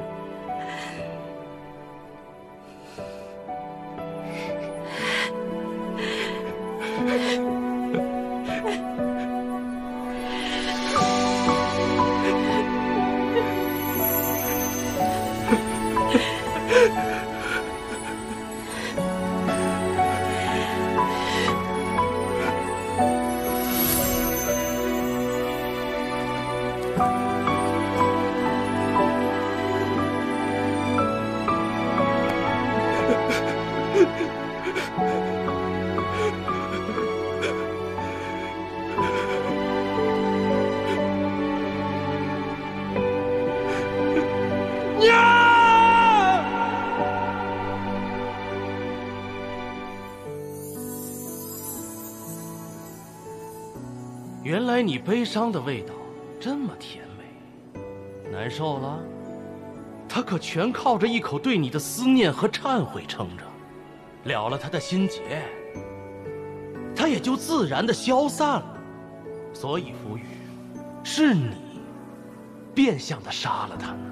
原来你悲伤的味道这么甜美，难受了？他可全靠着一口对你的思念和忏悔撑着，了了他的心结，他也就自然的消散了。所以浮羽，是你变相的杀了他呢。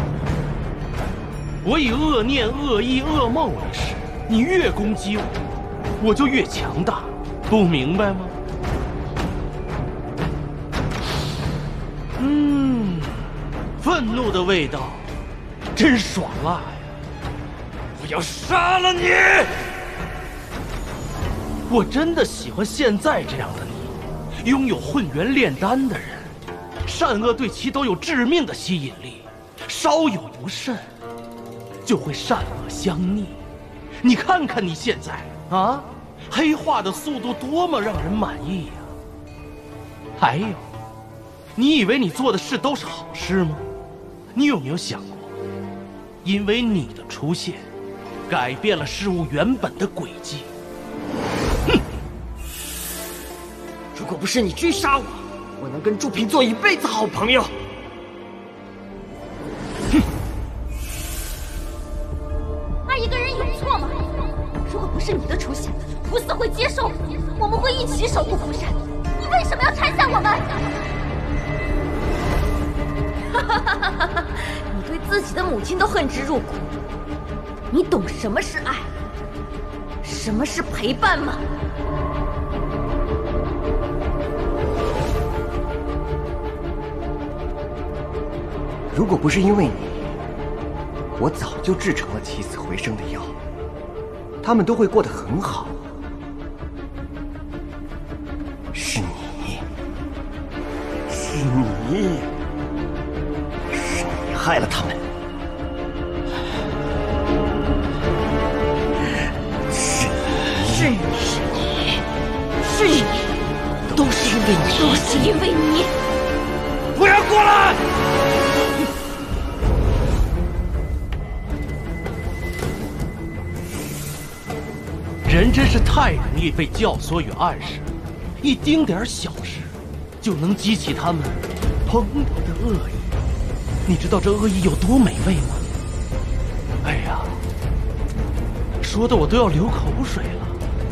我以恶念、恶意、噩梦为食，你越攻击我， 我就越强大，不明白吗？嗯，愤怒的味道真爽辣呀！我要杀了你！我真的喜欢现在这样的你，拥有混元炼丹的人，善恶对其都有致命的吸引力，稍有不慎，就会善恶相逆。你看看你现在啊，黑化的速度多么让人满意呀！还有，你以为你做的事都是好事吗？你有没有想过，因为你的出现，改变了事物原本的轨迹？ 哼！如果不是你追杀我，我能跟祝平做一辈子好朋友。 哼！二一个人有错吗？如果不是你的出现，福寺会接受，我们会一起守护福山。你为什么要拆散我们？哈哈哈哈哈！你对自己的母亲都恨之入骨，你懂什么是爱，什么是陪伴吗？ 如果不是因为你，我早就制成了起死回生的药，他们都会过得很好。是你，是你，是你害了他们。是你， 是你，是你，都是因为你，都是因为你！ 不要过来！人真是太容易被教唆与暗示，一丁点小事就能激起他们蓬勃的恶意。你知道这恶意有多美味吗？哎呀，说的我都要流口水了。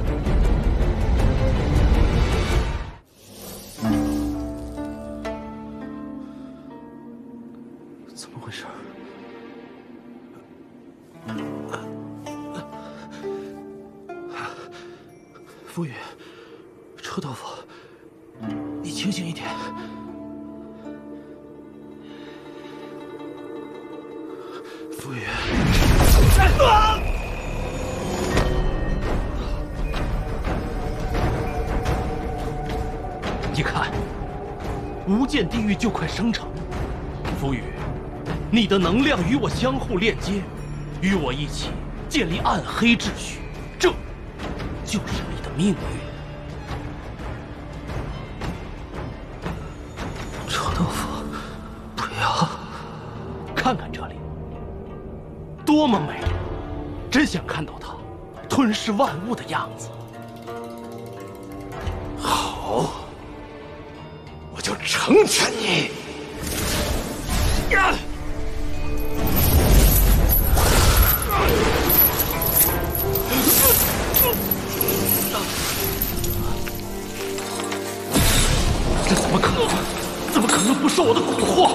怎么回事？傅宇，臭豆腐，你清醒一点。傅宇，啊！ 你看，无间地狱就快生成。傅宇，你的能量与我相互链接，与我一起建立暗黑秩序，这就是你的命运。 臭豆腐，不要！ 看看这里，多么美！真想看到它吞噬万物的样子。 好，我就成全你！呀！ 这怎么可能？怎么可能不受我的蛊惑？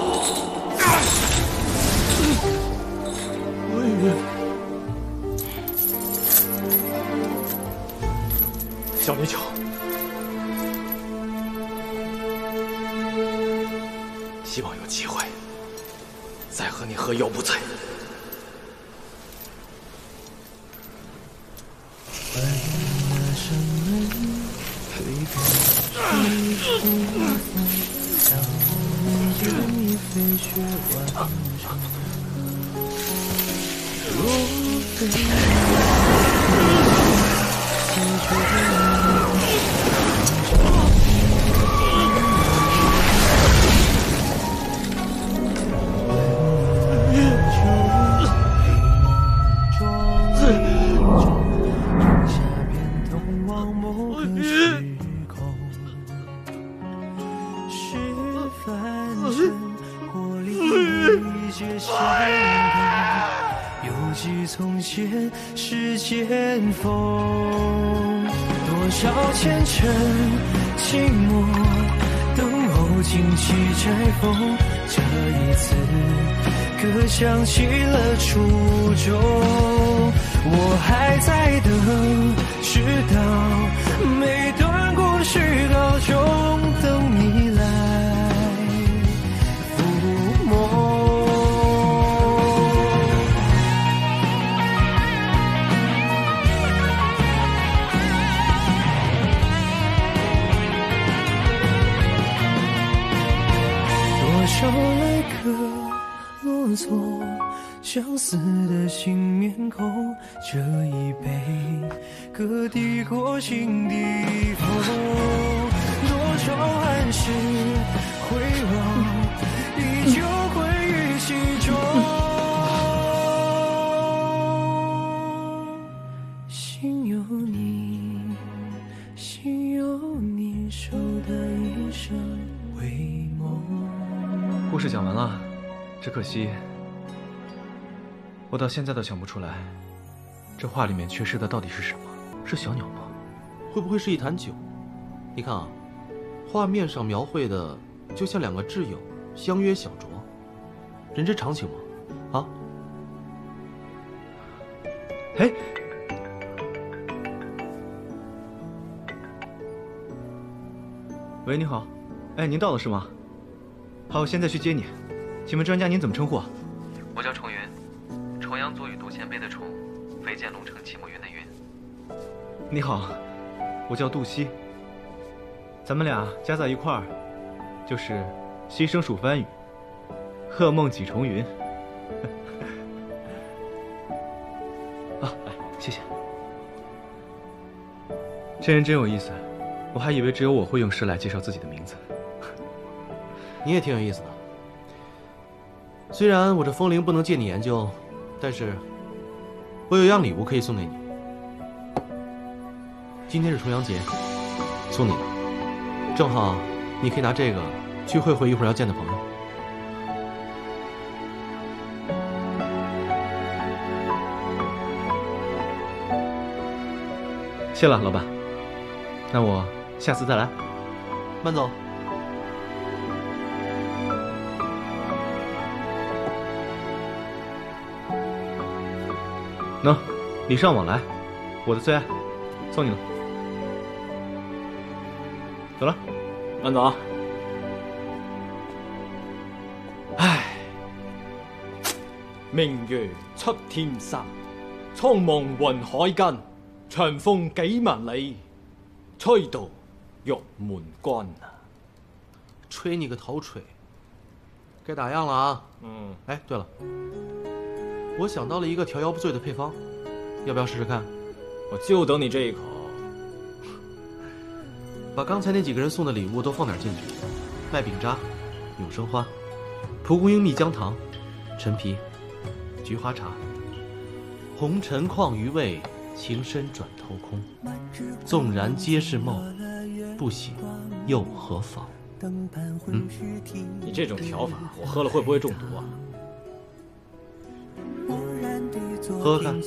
魏宇，小泥鳅，希望有机会再和你喝药不醉。 世间风，多少前尘寂寞，等候荆棘摘风。这一次，歌响起了初衷。我还在等，直到相似的新面孔，这一杯各抵过心底风，多少寒湿回望，依旧回于心中。心有你，心有你，守的一生为梦。 故事讲完了，只可惜我到现在都想不出来，这画里面缺失的到底是什么？是小鸟吗？ 会不会是一坛酒？你看啊，画面上描绘的就像两个挚友相约小酌，人之常情嘛。啊？ 哎，喂，你好，哎，您到了是吗？好，我现在去接你。请问专家您怎么称呼啊？ 我叫重云，重阳作与杜迁碑的重，飞剑龙城齐木云的云。 你好，我叫杜西。咱们俩加在一块儿，就是西生蜀番禺，鹤梦几重云。啊，来，谢谢。这人真有意思，我还以为只有我会用诗来介绍自己的名字。 你也挺有意思的。虽然我这风铃不能借你研究，但是我有样礼物可以送给你。今天是重阳节，送你的，正好你可以拿这个去会会一会儿要见的朋友。 谢了，老板。那我下次再来。 慢走。 喏，礼尚往来，我的最爱，送你了。走了， 慢走啊。唉，明月出天山，苍茫云海间，长风几万里，吹到玉门关啊！ 吹你个头吹！该打烊了啊。 嗯。 哎，对了，我想到了一个调腰不醉的配方，要不要试试看？ 我就等你这一口。 把刚才那几个人送的礼物都放点进去：麦饼渣、永生花、蒲公英蜜姜糖、陈皮、菊花茶、红尘况余味，情深转头空。纵然皆是梦，不醒又何妨？嗯， 你这种调法，我喝了会不会中毒啊？ 喝喝看。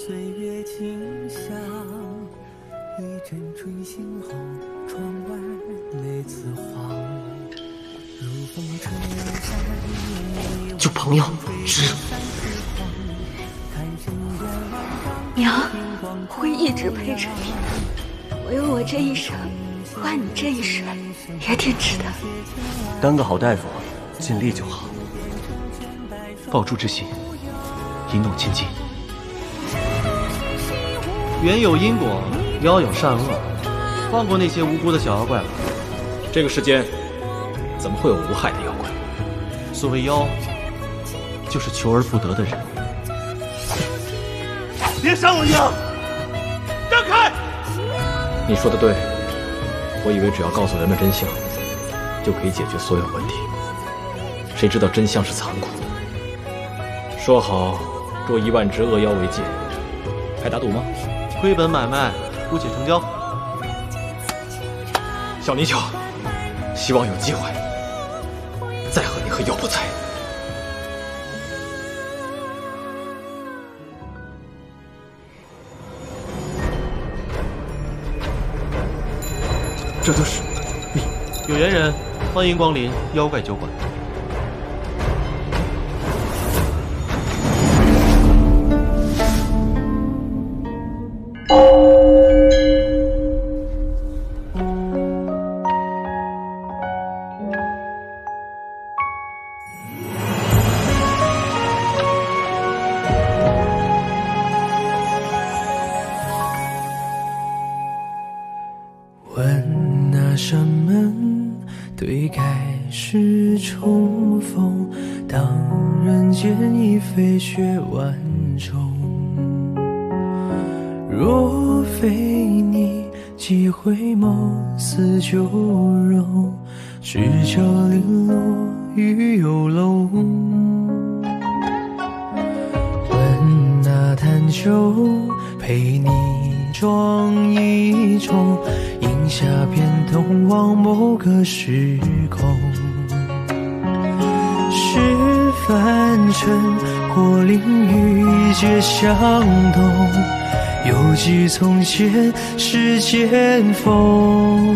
救朋友，是。 娘，会一直陪着你。我有我这一生，换你这一生，也挺值得。 当个好大夫，尽力就好。 抱柱之心，一诺千金。 缘有因果，妖有善恶，放过那些无辜的小妖怪吧。 这个世间怎么会有无害的妖怪？ 所谓妖，就是求而不得的人。 别伤我娘！让开！ 你说的对，我以为只要告诉人们真相，就可以解决所有问题。谁知道真相是残酷的。说好捉一万只恶妖为戒，还打赌吗？ 亏本买卖，姑且成交。 小泥鳅，希望有机会再和你喝药不菜。 这都是你有缘人，欢迎光临妖怪酒馆。 问那扇门对开是重逢，当人间已飞雪万重。若非你，几回眸似旧容，只教零落于游龙。问那坛酒，陪你装一盅，饮下便通往某个时空。是凡尘或灵与皆相同，犹记从前世间风。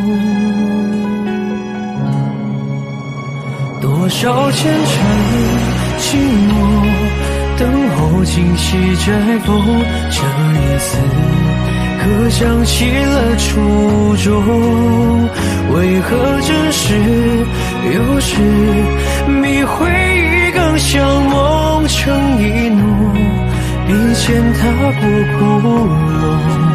多少前尘寂寞，等候今夕摘风。这一次可想起了初衷，为何真实有时迷回忆更像梦成一诺，笔尖踏过窟窿。